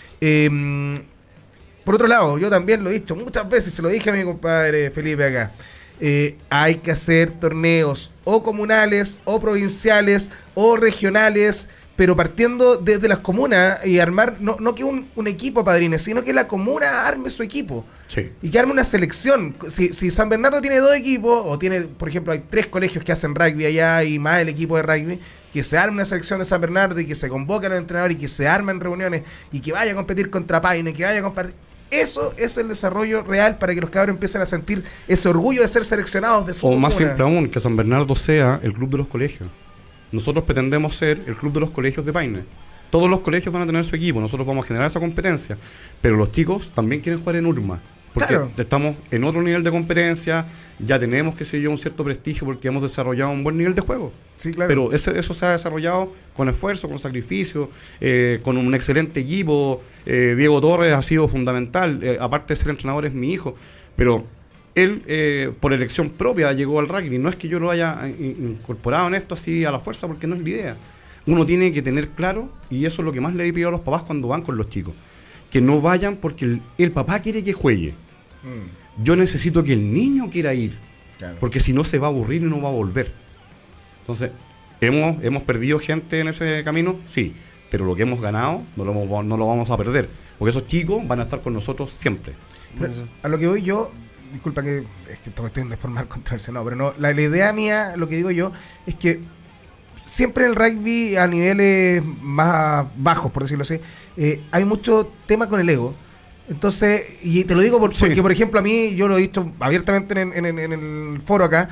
Por otro lado, yo también lo he dicho muchas veces, se lo dije a mi compadre Felipe acá, hay que hacer torneos o comunales, o provinciales, o regionales, pero partiendo desde las comunas y armar, no que un equipo padrine, sino que la comuna arme su equipo. Sí. Y que arme una selección. Si San Bernardo tiene 2 equipos, o tiene, por ejemplo, hay 3 colegios que hacen rugby allá y más el equipo de rugby, que se arme una selección de San Bernardo y que se convoque a los entrenadores y que se armen reuniones y que vaya a competir contra Paine, que vaya a compartir. Eso es el desarrollo real para que los cabros empiecen a sentir ese orgullo de ser seleccionados de su comuna. O más simple aún, que San Bernardo sea el club de los colegios. Nosotros pretendemos ser el club de los colegios de Paine. Todos los colegios van a tener su equipo, nosotros vamos a generar esa competencia, pero los chicos también quieren jugar en Urma, porque claro, estamos en otro nivel de competencia, ya tenemos, qué sé yo, un cierto prestigio porque hemos desarrollado un buen nivel de juego. Sí, claro. Pero eso se ha desarrollado con esfuerzo, con sacrificio, con un excelente equipo. Diego Torres ha sido fundamental, aparte de ser entrenador es mi hijo, pero él por elección propia llegó al rugby. No es que yo lo haya incorporado en esto así a la fuerza, porque no es la idea. Uno tiene que tener claro, y eso es lo que más le pido a los papás cuando van con los chicos, que no vayan porque el papá quiere que juegue. Yo necesito que el niño quiera ir. Claro. Porque si no se va a aburrir y no va a volver. Entonces, ¿hemos perdido gente en ese camino? Sí, pero lo que hemos ganado no lo vamos a perder, porque esos chicos van a estar con nosotros siempre. Pero a lo que voy yo, disculpa que estoy de forma controversia, no, pero no, la idea mía, lo que digo yo, es que siempre en el rugby a niveles más bajos, por decirlo así, hay mucho tema con el ego. Entonces, y te lo digo porque, por ejemplo, a mí, yo lo he dicho abiertamente en el foro acá,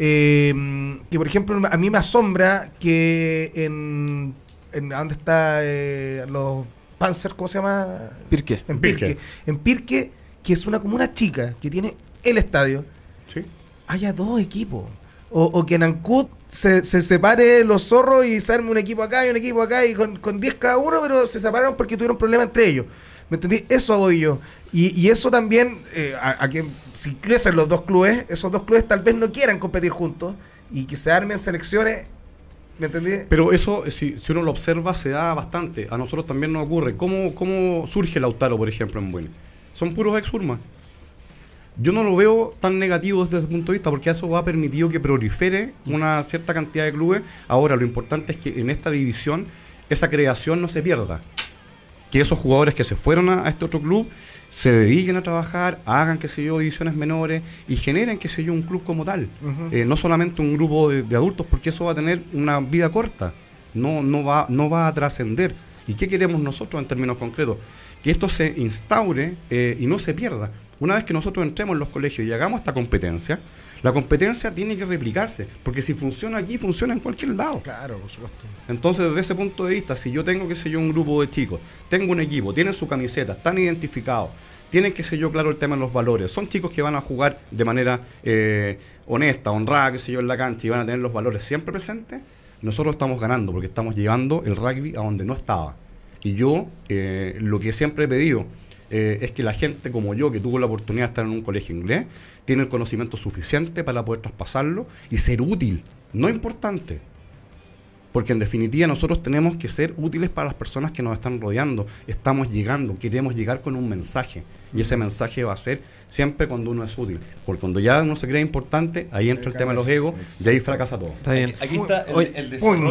que, por ejemplo, a mí me asombra que en ¿dónde está los Panzer? ¿Cómo se llama? Pirque. En Pirque. En Pirque, que es una comuna chica, que tiene el estadio, Sí. haya dos equipos. O que en Ancud se separe los zorros y se arme un equipo acá y un equipo acá y con 10 cada uno, pero se separaron porque tuvieron problemas entre ellos. ¿Me entendí? Eso voy yo. Y eso también, a que si crecen los dos clubes, esos dos clubes tal vez no quieran competir juntos y que se armen selecciones. ¿Me entendí? Pero eso, si uno lo observa, se da bastante. A nosotros también nos ocurre. ¿Cómo surge Lautaro, por ejemplo, en Buin? Son puros ex-Urma. Yo no lo veo tan negativo desde ese punto de vista, porque eso ha permitido que prolifere una cierta cantidad de clubes. Ahora, lo importante es que en esta división esa creación no se pierda. Que esos jugadores que se fueron a este otro club se dediquen a trabajar, hagan, qué sé yo, divisiones menores y generen, qué sé yo, un club como tal. No solamente un grupo de adultos, porque eso va a tener una vida corta, no va a trascender. ¿Y qué queremos nosotros en términos concretos? Que esto se instaure y no se pierda. Una vez que nosotros entremos en los colegios y hagamos esta competencia, la competencia tiene que replicarse, porque si funciona aquí, funciona en cualquier lado. Claro, por supuesto. Entonces, desde ese punto de vista, si yo tengo, qué sé yo, un grupo de chicos, tengo un equipo, tienen su camiseta, están identificados, tienen, qué sé yo, claro el tema de los valores, son chicos que van a jugar de manera honesta, honrada, qué sé yo, en la cancha y van a tener los valores siempre presentes, nosotros estamos ganando porque estamos llevando el rugby a donde no estaba. Y yo, lo que siempre he pedido es que la gente como yo, que tuvo la oportunidad de estar en un colegio inglés, tiene el conocimiento suficiente para poder traspasarlo y ser útil, no importante. Porque en definitiva nosotros tenemos que ser útiles para las personas que nos están rodeando. Estamos llegando, queremos llegar con un mensaje. Y ese mensaje va a ser siempre cuando uno es útil. Porque cuando ya uno se cree importante, ahí entra el tema de los egos y ahí fracasa todo. Está bien. Aquí está el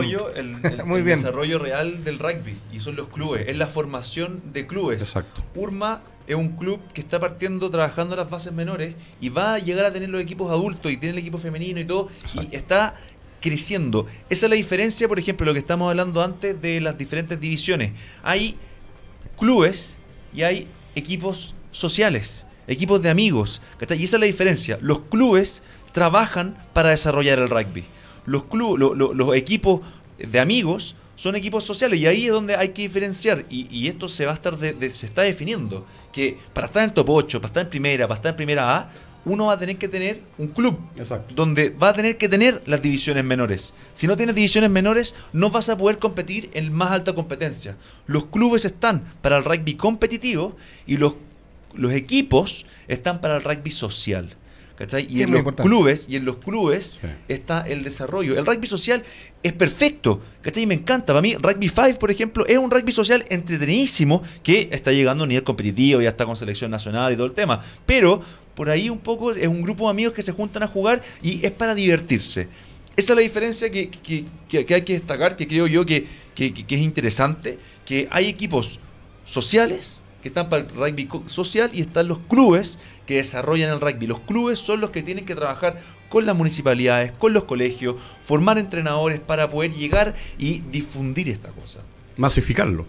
desarrollo real del rugby, y son los clubes, es la formación de clubes. Exacto. Urma es un club que está partiendo trabajando las bases menores y va a llegar a tener los equipos adultos y tiene el equipo femenino y todo. Exacto. Y está creciendo. Esa es la diferencia, por ejemplo, lo que estamos hablando antes de las diferentes divisiones. Hay clubes y hay equipos sociales, equipos de amigos, ¿cachai? Y esa es la diferencia. Los clubes trabajan para desarrollar el rugby. Los equipos de amigos son equipos sociales, y ahí es donde hay que diferenciar, y esto se va a estar se está definiendo, que para estar en el top 8, para estar en primera A, uno va a tener que tener un club. Exacto. Donde va a tener que tener las divisiones menores. Si no tienes divisiones menores, no vas a poder competir en más alta competencia. Los clubes están para el rugby competitivo y los equipos están para el rugby social. ¿Cachai? Y en los clubes sí, está el desarrollo. El rugby social es perfecto, ¿cachai? Me encanta. Para mí, Rugby 5, por ejemplo, es un rugby social entretenidísimo que está llegando a un nivel competitivo, ya está con selección nacional y todo el tema. Pero por ahí un poco es un grupo de amigos que se juntan a jugar y es para divertirse. Esa es la diferencia que hay que destacar, que creo yo que es interesante, que hay equipos sociales que están para el rugby social y están los clubes que desarrollan el rugby. Los clubes son los que tienen que trabajar con las municipalidades, con los colegios, formar entrenadores para poder llegar y difundir esta cosa. Masificarlo.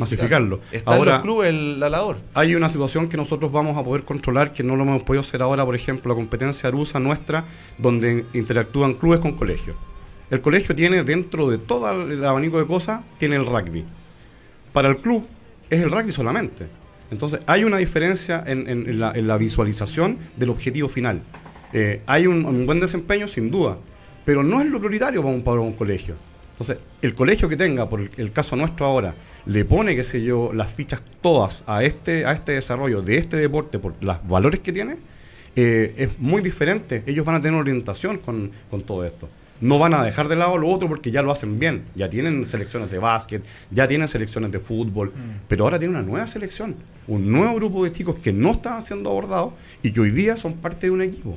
Está ahora, en los clubes la labor. Hay una situación que nosotros vamos a poder controlar, que no lo hemos podido hacer ahora, por ejemplo, la competencia arusa nuestra, donde interactúan clubes con colegios. El colegio tiene, dentro de todo el abanico de cosas, tiene el rugby. Para el club es el rugby solamente. Entonces hay una diferencia en la visualización del objetivo final. Hay un buen desempeño, sin duda, pero no es lo prioritario para un colegio. Entonces, el colegio que tenga, por el caso nuestro ahora, le pone, qué sé yo, las fichas todas a este desarrollo de este deporte por los valores que tiene, es muy diferente. Ellos van a tener orientación con todo esto. No van a dejar de lado lo otro porque ya lo hacen bien. Ya tienen selecciones de básquet, ya tienen selecciones de fútbol, pero ahora tienen una nueva selección, un nuevo grupo de chicos que no estaban siendo abordados y que hoy día son parte de un equipo.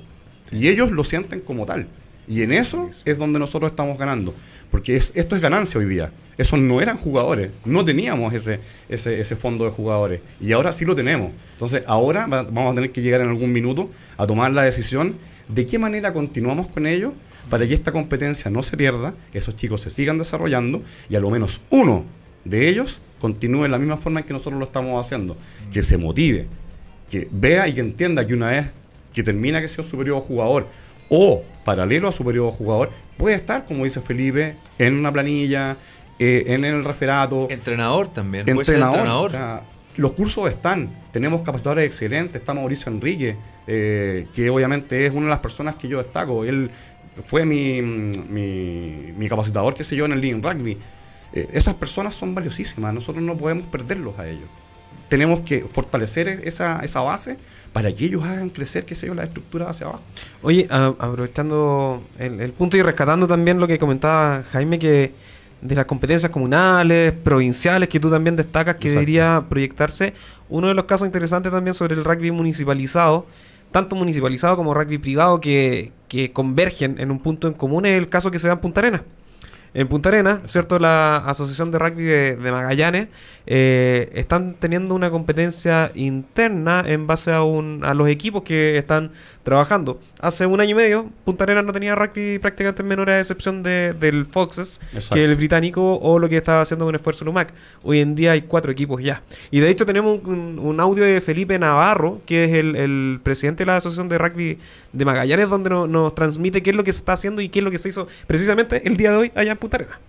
Y ellos lo sienten como tal. Y en eso es donde nosotros estamos ganando. Porque esto es ganancia hoy día. Esos no eran jugadores. No teníamos ese fondo de jugadores. Y ahora sí lo tenemos. Entonces ahora vamos a tener que llegar en algún minuto a tomar la decisión de qué manera continuamos con ellos para que esta competencia no se pierda, esos chicos se sigan desarrollando y a lo menos uno de ellos continúe en la misma forma en que nosotros lo estamos haciendo. Que se motive, que vea y que entienda que una vez que termina que sea superior jugador o paralelo a superior jugador, puede estar, como dice Felipe, en una planilla, en el referato. Entrenador también. Entrenador. O sea, los cursos están, tenemos capacitadores excelentes, está Mauricio Enrique, que obviamente es una de las personas que yo destaco. Él fue mi capacitador, qué sé yo, en el League Rugby. Esas personas son valiosísimas, nosotros no podemos perderlos a ellos. Tenemos que fortalecer esa base para que ellos hagan crecer, qué sé yo, la estructura hacia abajo. Oye, aprovechando el punto y rescatando también lo que comentaba Jaime, que de las competencias comunales, provinciales, que tú también destacas que debería proyectarse, uno de los casos interesantes también sobre el rugby municipalizado, tanto municipalizado como rugby privado, que convergen en un punto en común, es el caso que se da en Punta Arenas. En Punta Arenas, ¿cierto? La Asociación de Rugby de Magallanes están teniendo una competencia interna en base a los equipos que están trabajando. Hace un año y medio, Punta Arenas no tenía rugby prácticamente en menor a excepción del Foxes, que es el británico, o lo que estaba haciendo con Esfuerzo Lumac. Hoy en día hay 4 equipos ya. Y de hecho tenemos un audio de Felipe Navarro, que es el presidente de la Asociación de Rugby de Magallanes, donde nos transmite qué es lo que se está haciendo y qué es lo que se hizo precisamente el día de hoy allá en Punta Arenas.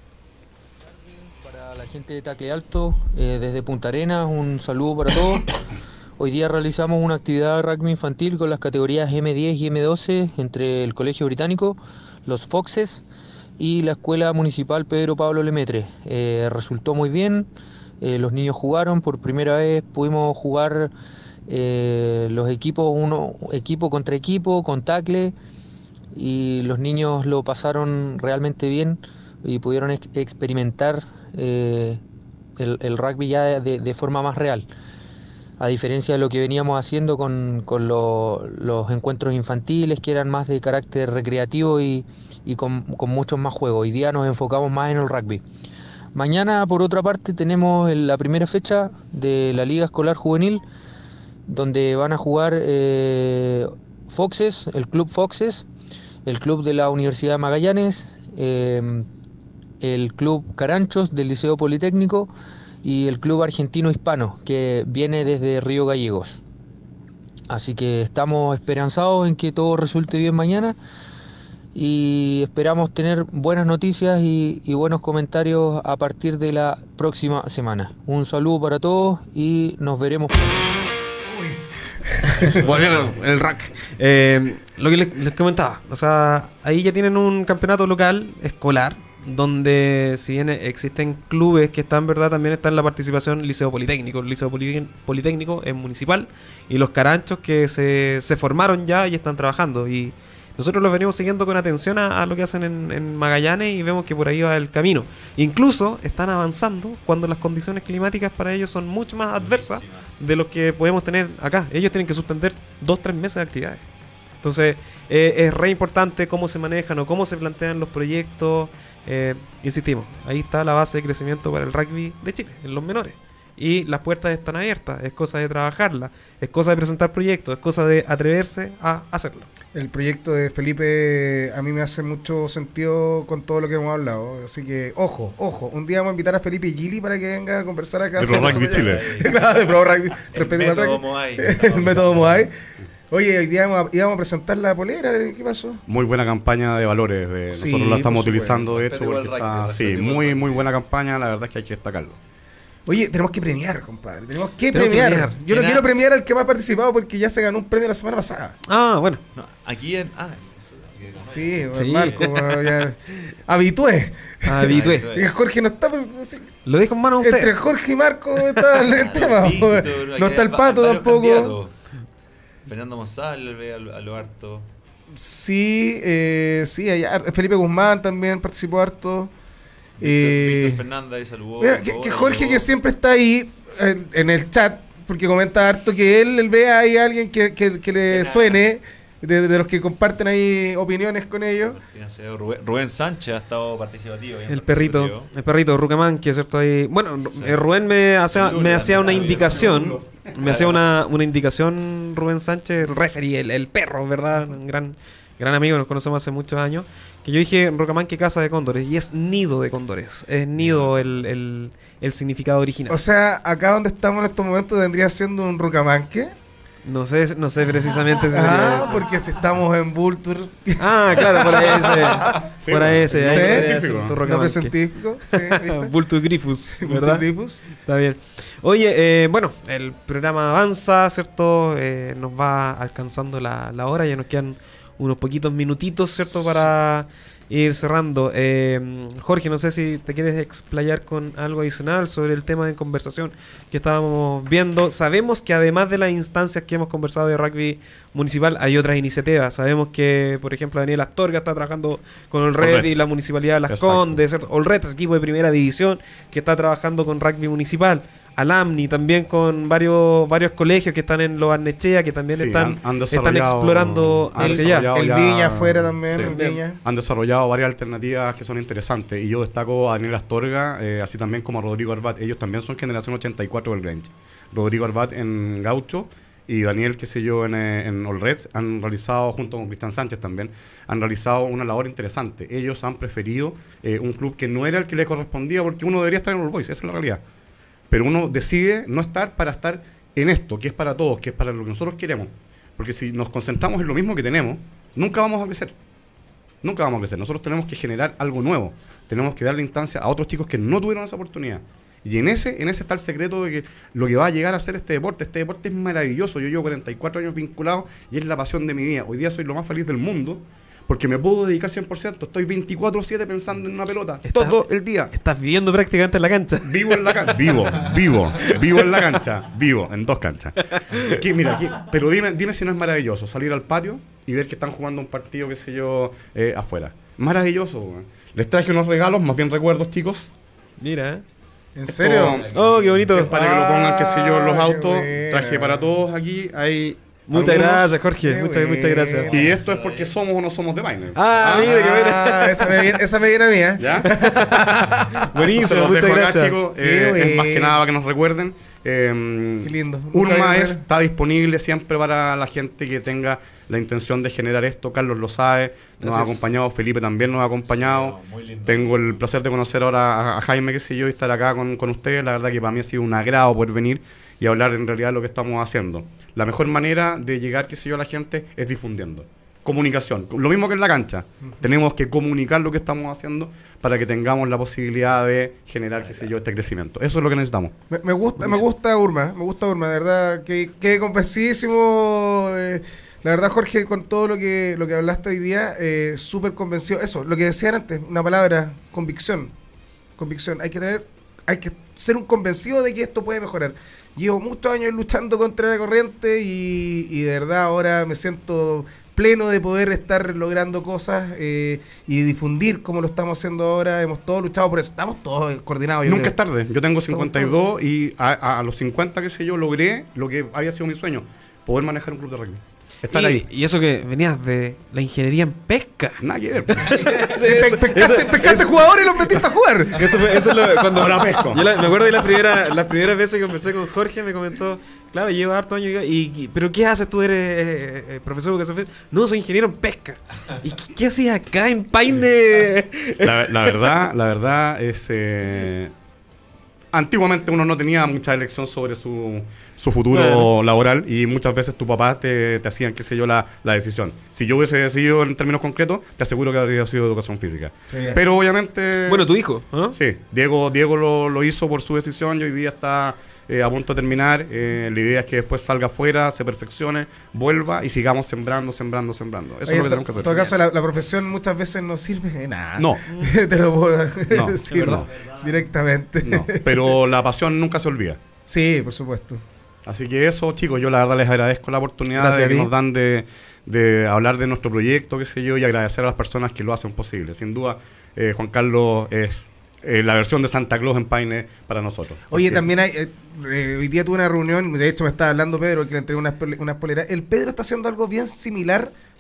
Para la gente de Tacle Alto, desde Punta Arenas, un saludo para todos. Hoy día realizamos una actividad de rugby infantil con las categorías M10 y M12 entre el Colegio Británico, los Foxes y la Escuela Municipal Pedro Pablo Lemaitre. Resultó muy bien, los niños jugaron, por primera vez pudimos jugar los equipos, equipo contra equipo, con tackle, y los niños lo pasaron realmente bien y pudieron experimentar el rugby ya de forma más real. A diferencia de lo que veníamos haciendo con los encuentros infantiles, que eran más de carácter recreativo y con muchos más juegos. Hoy día nos enfocamos más en el rugby. Mañana, por otra parte, tenemos la primera fecha de la Liga Escolar Juvenil, donde van a jugar Foxes, el Club Foxes, el Club de la Universidad de Magallanes, el Club Caranchos del Liceo Politécnico, y el Club Argentino Hispano, que viene desde Río Gallegos. Así que estamos esperanzados en que todo resulte bien mañana y esperamos tener buenas noticias y buenos comentarios a partir de la próxima semana. Un saludo para todos y nos veremos. Volviendo el rack. Lo que les comentaba, o sea, ahí ya tienen un campeonato local, escolar, donde si bien existen clubes que están, verdad, también está en la participación Liceo Politécnico. El Liceo Politécnico es municipal, y los Caranchos que se formaron ya y están trabajando, y nosotros los venimos siguiendo con atención a lo que hacen en Magallanes, y vemos que por ahí va el camino. Incluso están avanzando cuando las condiciones climáticas para ellos son mucho más adversas de lo que podemos tener acá. Ellos tienen que suspender 2-3 meses de actividades. Entonces es re importante cómo se manejan o cómo se plantean los proyectos. Insistimos, ahí está la base de crecimiento para el rugby de Chile, en los menores. Y las puertas están abiertas, es cosa de trabajarlas, es cosa de presentar proyectos, es cosa de atreverse a hacerlo. El proyecto de Felipe a mí me hace mucho sentido con todo lo que hemos hablado, así que ojo, un día vamos a invitar a Felipe Gili para que venga a conversar acá. De Pro Rugby Chile. De Pro Rugby. El método Moai. El método Moai. Oye, hoy día íbamos a presentar la polera, ¿qué pasó? Muy buena campaña de valores, Sí, nosotros la estamos por utilizando de hecho, Respeto porque igual está, rugby, sí, respeto muy igual muy buena campaña, la verdad es que hay que destacarlo. Oye, tenemos que premiar, compadre, tenemos que Tenemos que premiar. premiar. Yo no Mira. quiero premiar al que más ha participado porque ya se ganó un premio la semana pasada. Ah, bueno. No, aquí en... Sí, Sí. Marco, ya. Habitué. Habitué. Y Jorge no está, pero, sí, Lo dejo en manos de entre usted. Jorge y Marco está el tema. No está el Pato tampoco. Fernando González, ve a lo harto. Sí, allá, Felipe Guzmán también participó harto. Víctor Fernández saludó. Mira, que Jorge, que siempre está ahí en el chat, porque comenta harto que él ve ahí a alguien que le suene, de los que comparten ahí opiniones con ellos. Rubén Sánchez ha estado participativo. El perrito Rucamán, que es cierto ahí. Bueno, Rubén me hacía una indicación. Me hacía una indicación Rubén Sánchez, el referee, el perro, ¿verdad? Un gran amigo, nos conocemos hace muchos años. Que yo dije, Rucamán, que casa de cóndores. Y es nido de cóndores. Es nido el significado original. O sea, acá donde estamos en estos momentos vendría siendo un Rucamanque. No sé precisamente si sería eso. Porque si estamos en Vulture. Claro, por ahí ese. Por ahí ese. Nombre científico. Sí, Vulture Grifus, ¿verdad? Vulture Grifus. Está bien. Oye, bueno, el programa avanza, ¿cierto? Nos va alcanzando la hora. Ya nos quedan unos poquitos minutitos, ¿cierto? Para ir cerrando. Jorge, no sé si te quieres explayar con algo adicional sobre el tema de conversación que estábamos viendo. Sabemos que además de las instancias que hemos conversado de rugby municipal, hay otras iniciativas. Sabemos que, por ejemplo, Daniel Astorga está trabajando con Olred y la Municipalidad de Las Condes. Olred es equipo de primera división que está trabajando con rugby municipal. Alamni también con varios colegios que están en Lo Barnechea, que también están explorando hacia allá. El Viña afuera también, el Viña. Han desarrollado varias alternativas que son interesantes, y yo destaco a Daniel Astorga, así también como a Rodrigo Arbat. Ellos también son generación 84 del Grange. Rodrigo Arbat en Gaucho y Daniel, qué sé yo, en Olred, han realizado, junto con Cristian Sánchez también, han realizado una labor interesante. Ellos han preferido un club que no era el que le correspondía, porque uno debería estar en All Boys, esa es la realidad. Pero uno decide no estar para estar en esto, que es para todos, que es para lo que nosotros queremos. Porque si nos concentramos en lo mismo que tenemos, nunca vamos a crecer. Nunca vamos a crecer. Nosotros tenemos que generar algo nuevo. Tenemos que darle instancia a otros chicos que no tuvieron esa oportunidad. Y en ese está el secreto de que lo que va a llegar a ser este deporte. Este deporte es maravilloso. Yo llevo 44 años vinculado y es la pasión de mi vida. Hoy día soy lo más feliz del mundo, porque me puedo dedicar 100%. Estoy 24/7 pensando en una pelota. Todo el día. Estás viviendo prácticamente en la cancha. Vivo en la cancha. Vivo en la cancha. Vivo en 2 canchas. Pero dime si no es maravilloso salir al patio y ver que están jugando un partido, qué sé yo, afuera. Maravilloso, güey. Les traje unos regalos, más bien recuerdos, chicos. Mira. ¿En serio? Qué bonito. Es para que lo pongan, qué sé yo, en los autos. Traje para todos aquí. Hay... Muchas gracias, Jorge. Muchas gracias. Y esto es porque somos o no somos de Paine. Mire, qué buena. Esa me viene a mí, ¿eh? ¿Ya? Buenísimo, muchas gracias. Acá, chicos, es más que nada para que nos recuerden. Qué lindo. Urma está disponible siempre para la gente que tenga la intención de generar esto. Carlos lo sabe, nos ha acompañado, Felipe también nos ha acompañado. Sí, tengo el placer de conocer ahora a Jaime, qué sé yo, y estar acá con ustedes. La verdad que para mí ha sido un agrado poder venir y hablar en realidad de lo que estamos haciendo. La mejor manera de llegar, qué sé yo, a la gente es difundiendo. Comunicación, lo mismo que en la cancha. Tenemos que comunicar lo que estamos haciendo para que tengamos la posibilidad de generar, qué sé yo, este crecimiento. Eso es lo que necesitamos. Me gusta Urma, de verdad, que convencidísimo. La verdad, Jorge, con todo lo que hablaste hoy día, súper convencido. Eso, lo que decían antes, una palabra, convicción. Hay que ser un convencido de que esto puede mejorar. Llevo muchos años luchando contra la corriente y de verdad ahora me siento pleno de poder estar logrando cosas y difundir como lo estamos haciendo ahora. Hemos todos luchado por eso, estamos todos coordinados. Nunca es tarde. Yo tengo 52 y a los 50, qué sé yo, logré lo que había sido mi sueño, poder manejar un club de rugby. Estar ahí. Y eso que venías de la ingeniería en pesca. Nada que ver. Pescaste jugadores y los metiste a jugar. Eso es cuando ahora pesco. Yo me acuerdo de las primeras veces que conversé con Jorge, me comentó, claro, llevo harto años, pero ¿qué haces? Tú eres profesor de educación física. No, soy ingeniero en pesca. ¿Y qué hacías acá en Paine? La verdad es... antiguamente uno no tenía mucha elección sobre su futuro laboral, y muchas veces tu papá te hacían, qué sé yo, la decisión. Si yo hubiese decidido en términos concretos, te aseguro que habría sido educación física. Sí. Pero obviamente... Bueno, tu hijo, ¿no? Sí, Diego lo hizo por su decisión y hoy día está a punto de terminar. La idea es que después salga afuera, se perfeccione, vuelva y sigamos sembrando. Eso es lo que tenemos que hacer. En todo caso, la profesión muchas veces no sirve de nada. No. Te lo puedo decir directamente. No, pero la pasión nunca se olvida. Sí, por supuesto. Así que eso, chicos, yo la verdad les agradezco la oportunidad que nos dan de hablar de nuestro proyecto, qué sé yo, y agradecer a las personas que lo hacen posible. Sin duda, Juan Carlos es la versión de Santa Claus en Paine para nosotros. Oye, también hay... hoy día tuve una reunión, de hecho me estaba hablando Pedro, que le entregué unas poleras. El Pedro está haciendo algo bien similar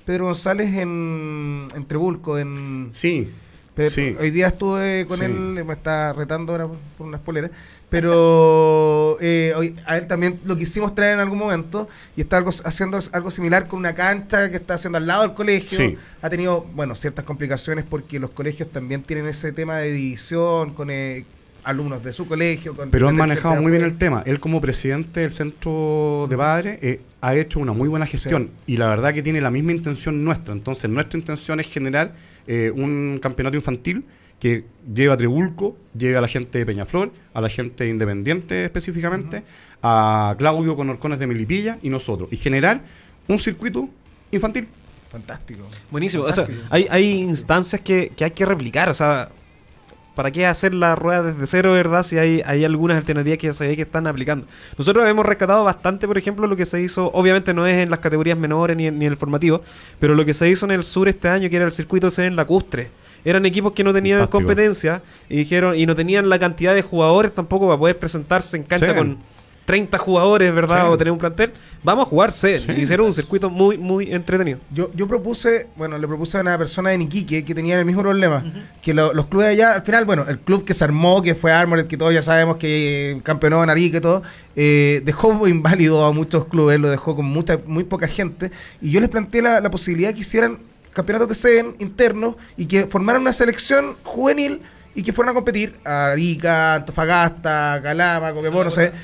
Pedro González en Tribulco, Sí. Sí. Hoy día estuve con él, me está retando ahora por unas poleras, pero a él también lo quisimos traer en algún momento y está haciendo algo similar con una cancha que está haciendo al lado del colegio. Sí. Ha tenido, ciertas complicaciones porque los colegios también tienen ese tema de división con alumnos de su colegio. Pero han manejado muy bien el tema. Él como presidente del centro de padres ha hecho una muy buena gestión y la verdad que tiene la misma intención nuestra. Entonces nuestra intención es generar un campeonato infantil que lleve a Tribulco, lleve a la gente de Peñaflor, a la gente de Independiente específicamente, a Claudio con Orcones de Melipilla y nosotros. Y generar un circuito infantil. Fantástico. Buenísimo. Fantástico. O sea, hay instancias que hay que replicar. O sea, ¿para qué hacer la rueda desde cero, verdad? Si hay algunas alternativas que ya se ve que están aplicando. Nosotros hemos rescatado bastante, por ejemplo, lo que se hizo, obviamente no es en las categorías menores ni en el formativo, pero lo que se hizo en el sur este año, que era el circuito C en Lacustre. Eran equipos que no tenían competencia y no tenían la cantidad de jugadores tampoco para poder presentarse en cancha con 30 jugadores, ¿verdad? O tener un plantel. Vamos a jugar C. Y hicieron un circuito muy, muy entretenido. Yo propuse, le propuse a una persona en Iquique que tenía el mismo problema, que los clubes allá, al final, el club que se armó, que fue Armored, que todos ya sabemos que campeonó en Arica y todo, dejó inválido a muchos clubes, lo dejó con muy poca gente, y yo les planteé la posibilidad que hicieran campeonatos de C internos y que formaran una selección juvenil y que fueran a competir a Arica, Antofagasta, Calama, Coquimbo, no sé.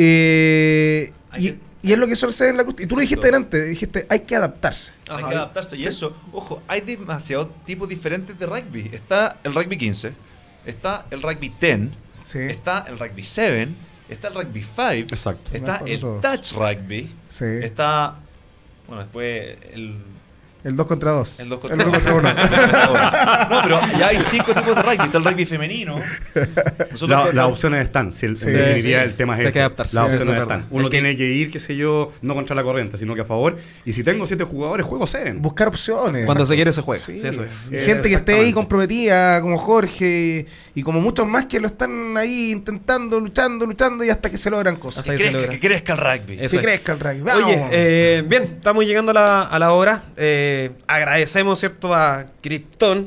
Y es lo que suele ser en la cuestión. Y tú lo dijiste delante, dijiste, hay que adaptarse. Hay que adaptarse. Y eso, ojo, hay demasiados tipos diferentes de rugby. Está el rugby 15, está el rugby 10, está el rugby 7, está el rugby 5, exacto, está el touch rugby, está, después el 2 contra 2. El 2 contra 1. No, pero ya hay 5 tipos de rugby. Está el rugby femenino. Las opciones están. En definitiva, el tema es ese. Adaptarse. Las opciones están. Uno tiene que ir, no contra la corriente, sino que a favor. Y si tengo 7 jugadores, juego 7. Buscar opciones. Cuando se quiere se juega. Sí, eso es. Gente que esté ahí comprometida, como Jorge, y como muchos más que lo están ahí intentando, luchando, y hasta que se logran cosas. Que crezca el rugby. Que crezca el rugby. Vamos. Oye, bien, estamos llegando a la hora. Agradecemos, ¿cierto?, a Krypton.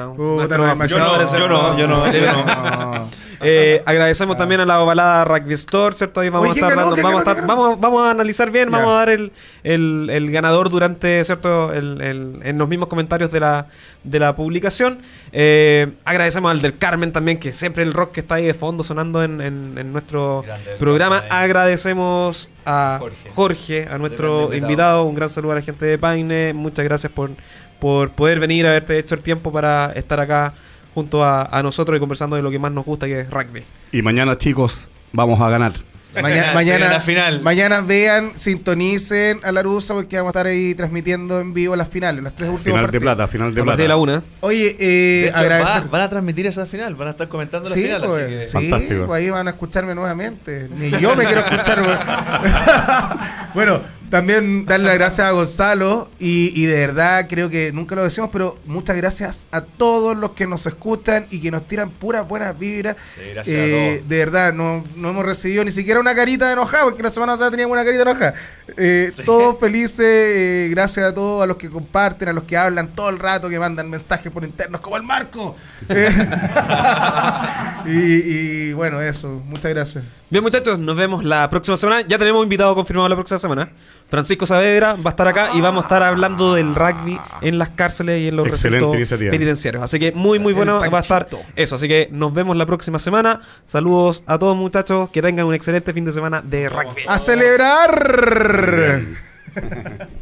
Yo no. Agradecemos también a la Ovalada Rugby Store, ¿cierto? Ahí vamos vamos a analizar bien, vamos a dar el ganador durante, ¿cierto?, en los mismos comentarios de la publicación. Agradecemos al del Carmen también, que siempre el rock que está ahí de fondo sonando en nuestro programa. Agradecemos a Jorge, a nuestro invitado. Un gran saludo a la gente de Paine. Muchas gracias por poder venir, haberte hecho el tiempo para estar acá junto a nosotros y conversando de lo que más nos gusta, que es rugby. Y mañana, chicos, vamos a ganar. Mañana, la final. Mañana vean, sintonicen a Larusa porque vamos a estar ahí transmitiendo en vivo las finales, las 3 últimas partidas. Final de plata. A partir de la 1. Oye, agradecer. Van a transmitir esa final, van a estar comentando la final. Pues, así que... Fantástico. Pues ahí van a escucharme nuevamente. Ni yo me quiero escuchar. Bueno, también darle las gracias a Gonzalo y de verdad creo que nunca lo decimos, pero muchas gracias a todos los que nos escuchan y que nos tiran puras buenas vibras. Sí, gracias a todos. De verdad, no hemos recibido ni siquiera una carita de enojada, porque la semana pasada teníamos una carita enojada. Todos felices, gracias a todos, a los que comparten, a los que hablan todo el rato, que mandan mensajes por internos como el Marco. Y bueno, eso, muchas gracias. Bien, muchachos, nos vemos la próxima semana. Ya tenemos invitado confirmado la próxima semana. Francisco Saavedra va a estar acá y vamos a estar hablando del rugby en las cárceles y en los recintos penitenciarios. Así que muy bueno va a estar eso. Así que nos vemos la próxima semana. Saludos a todos, muchachos. Que tengan un excelente fin de semana de rugby. ¡A celebrar!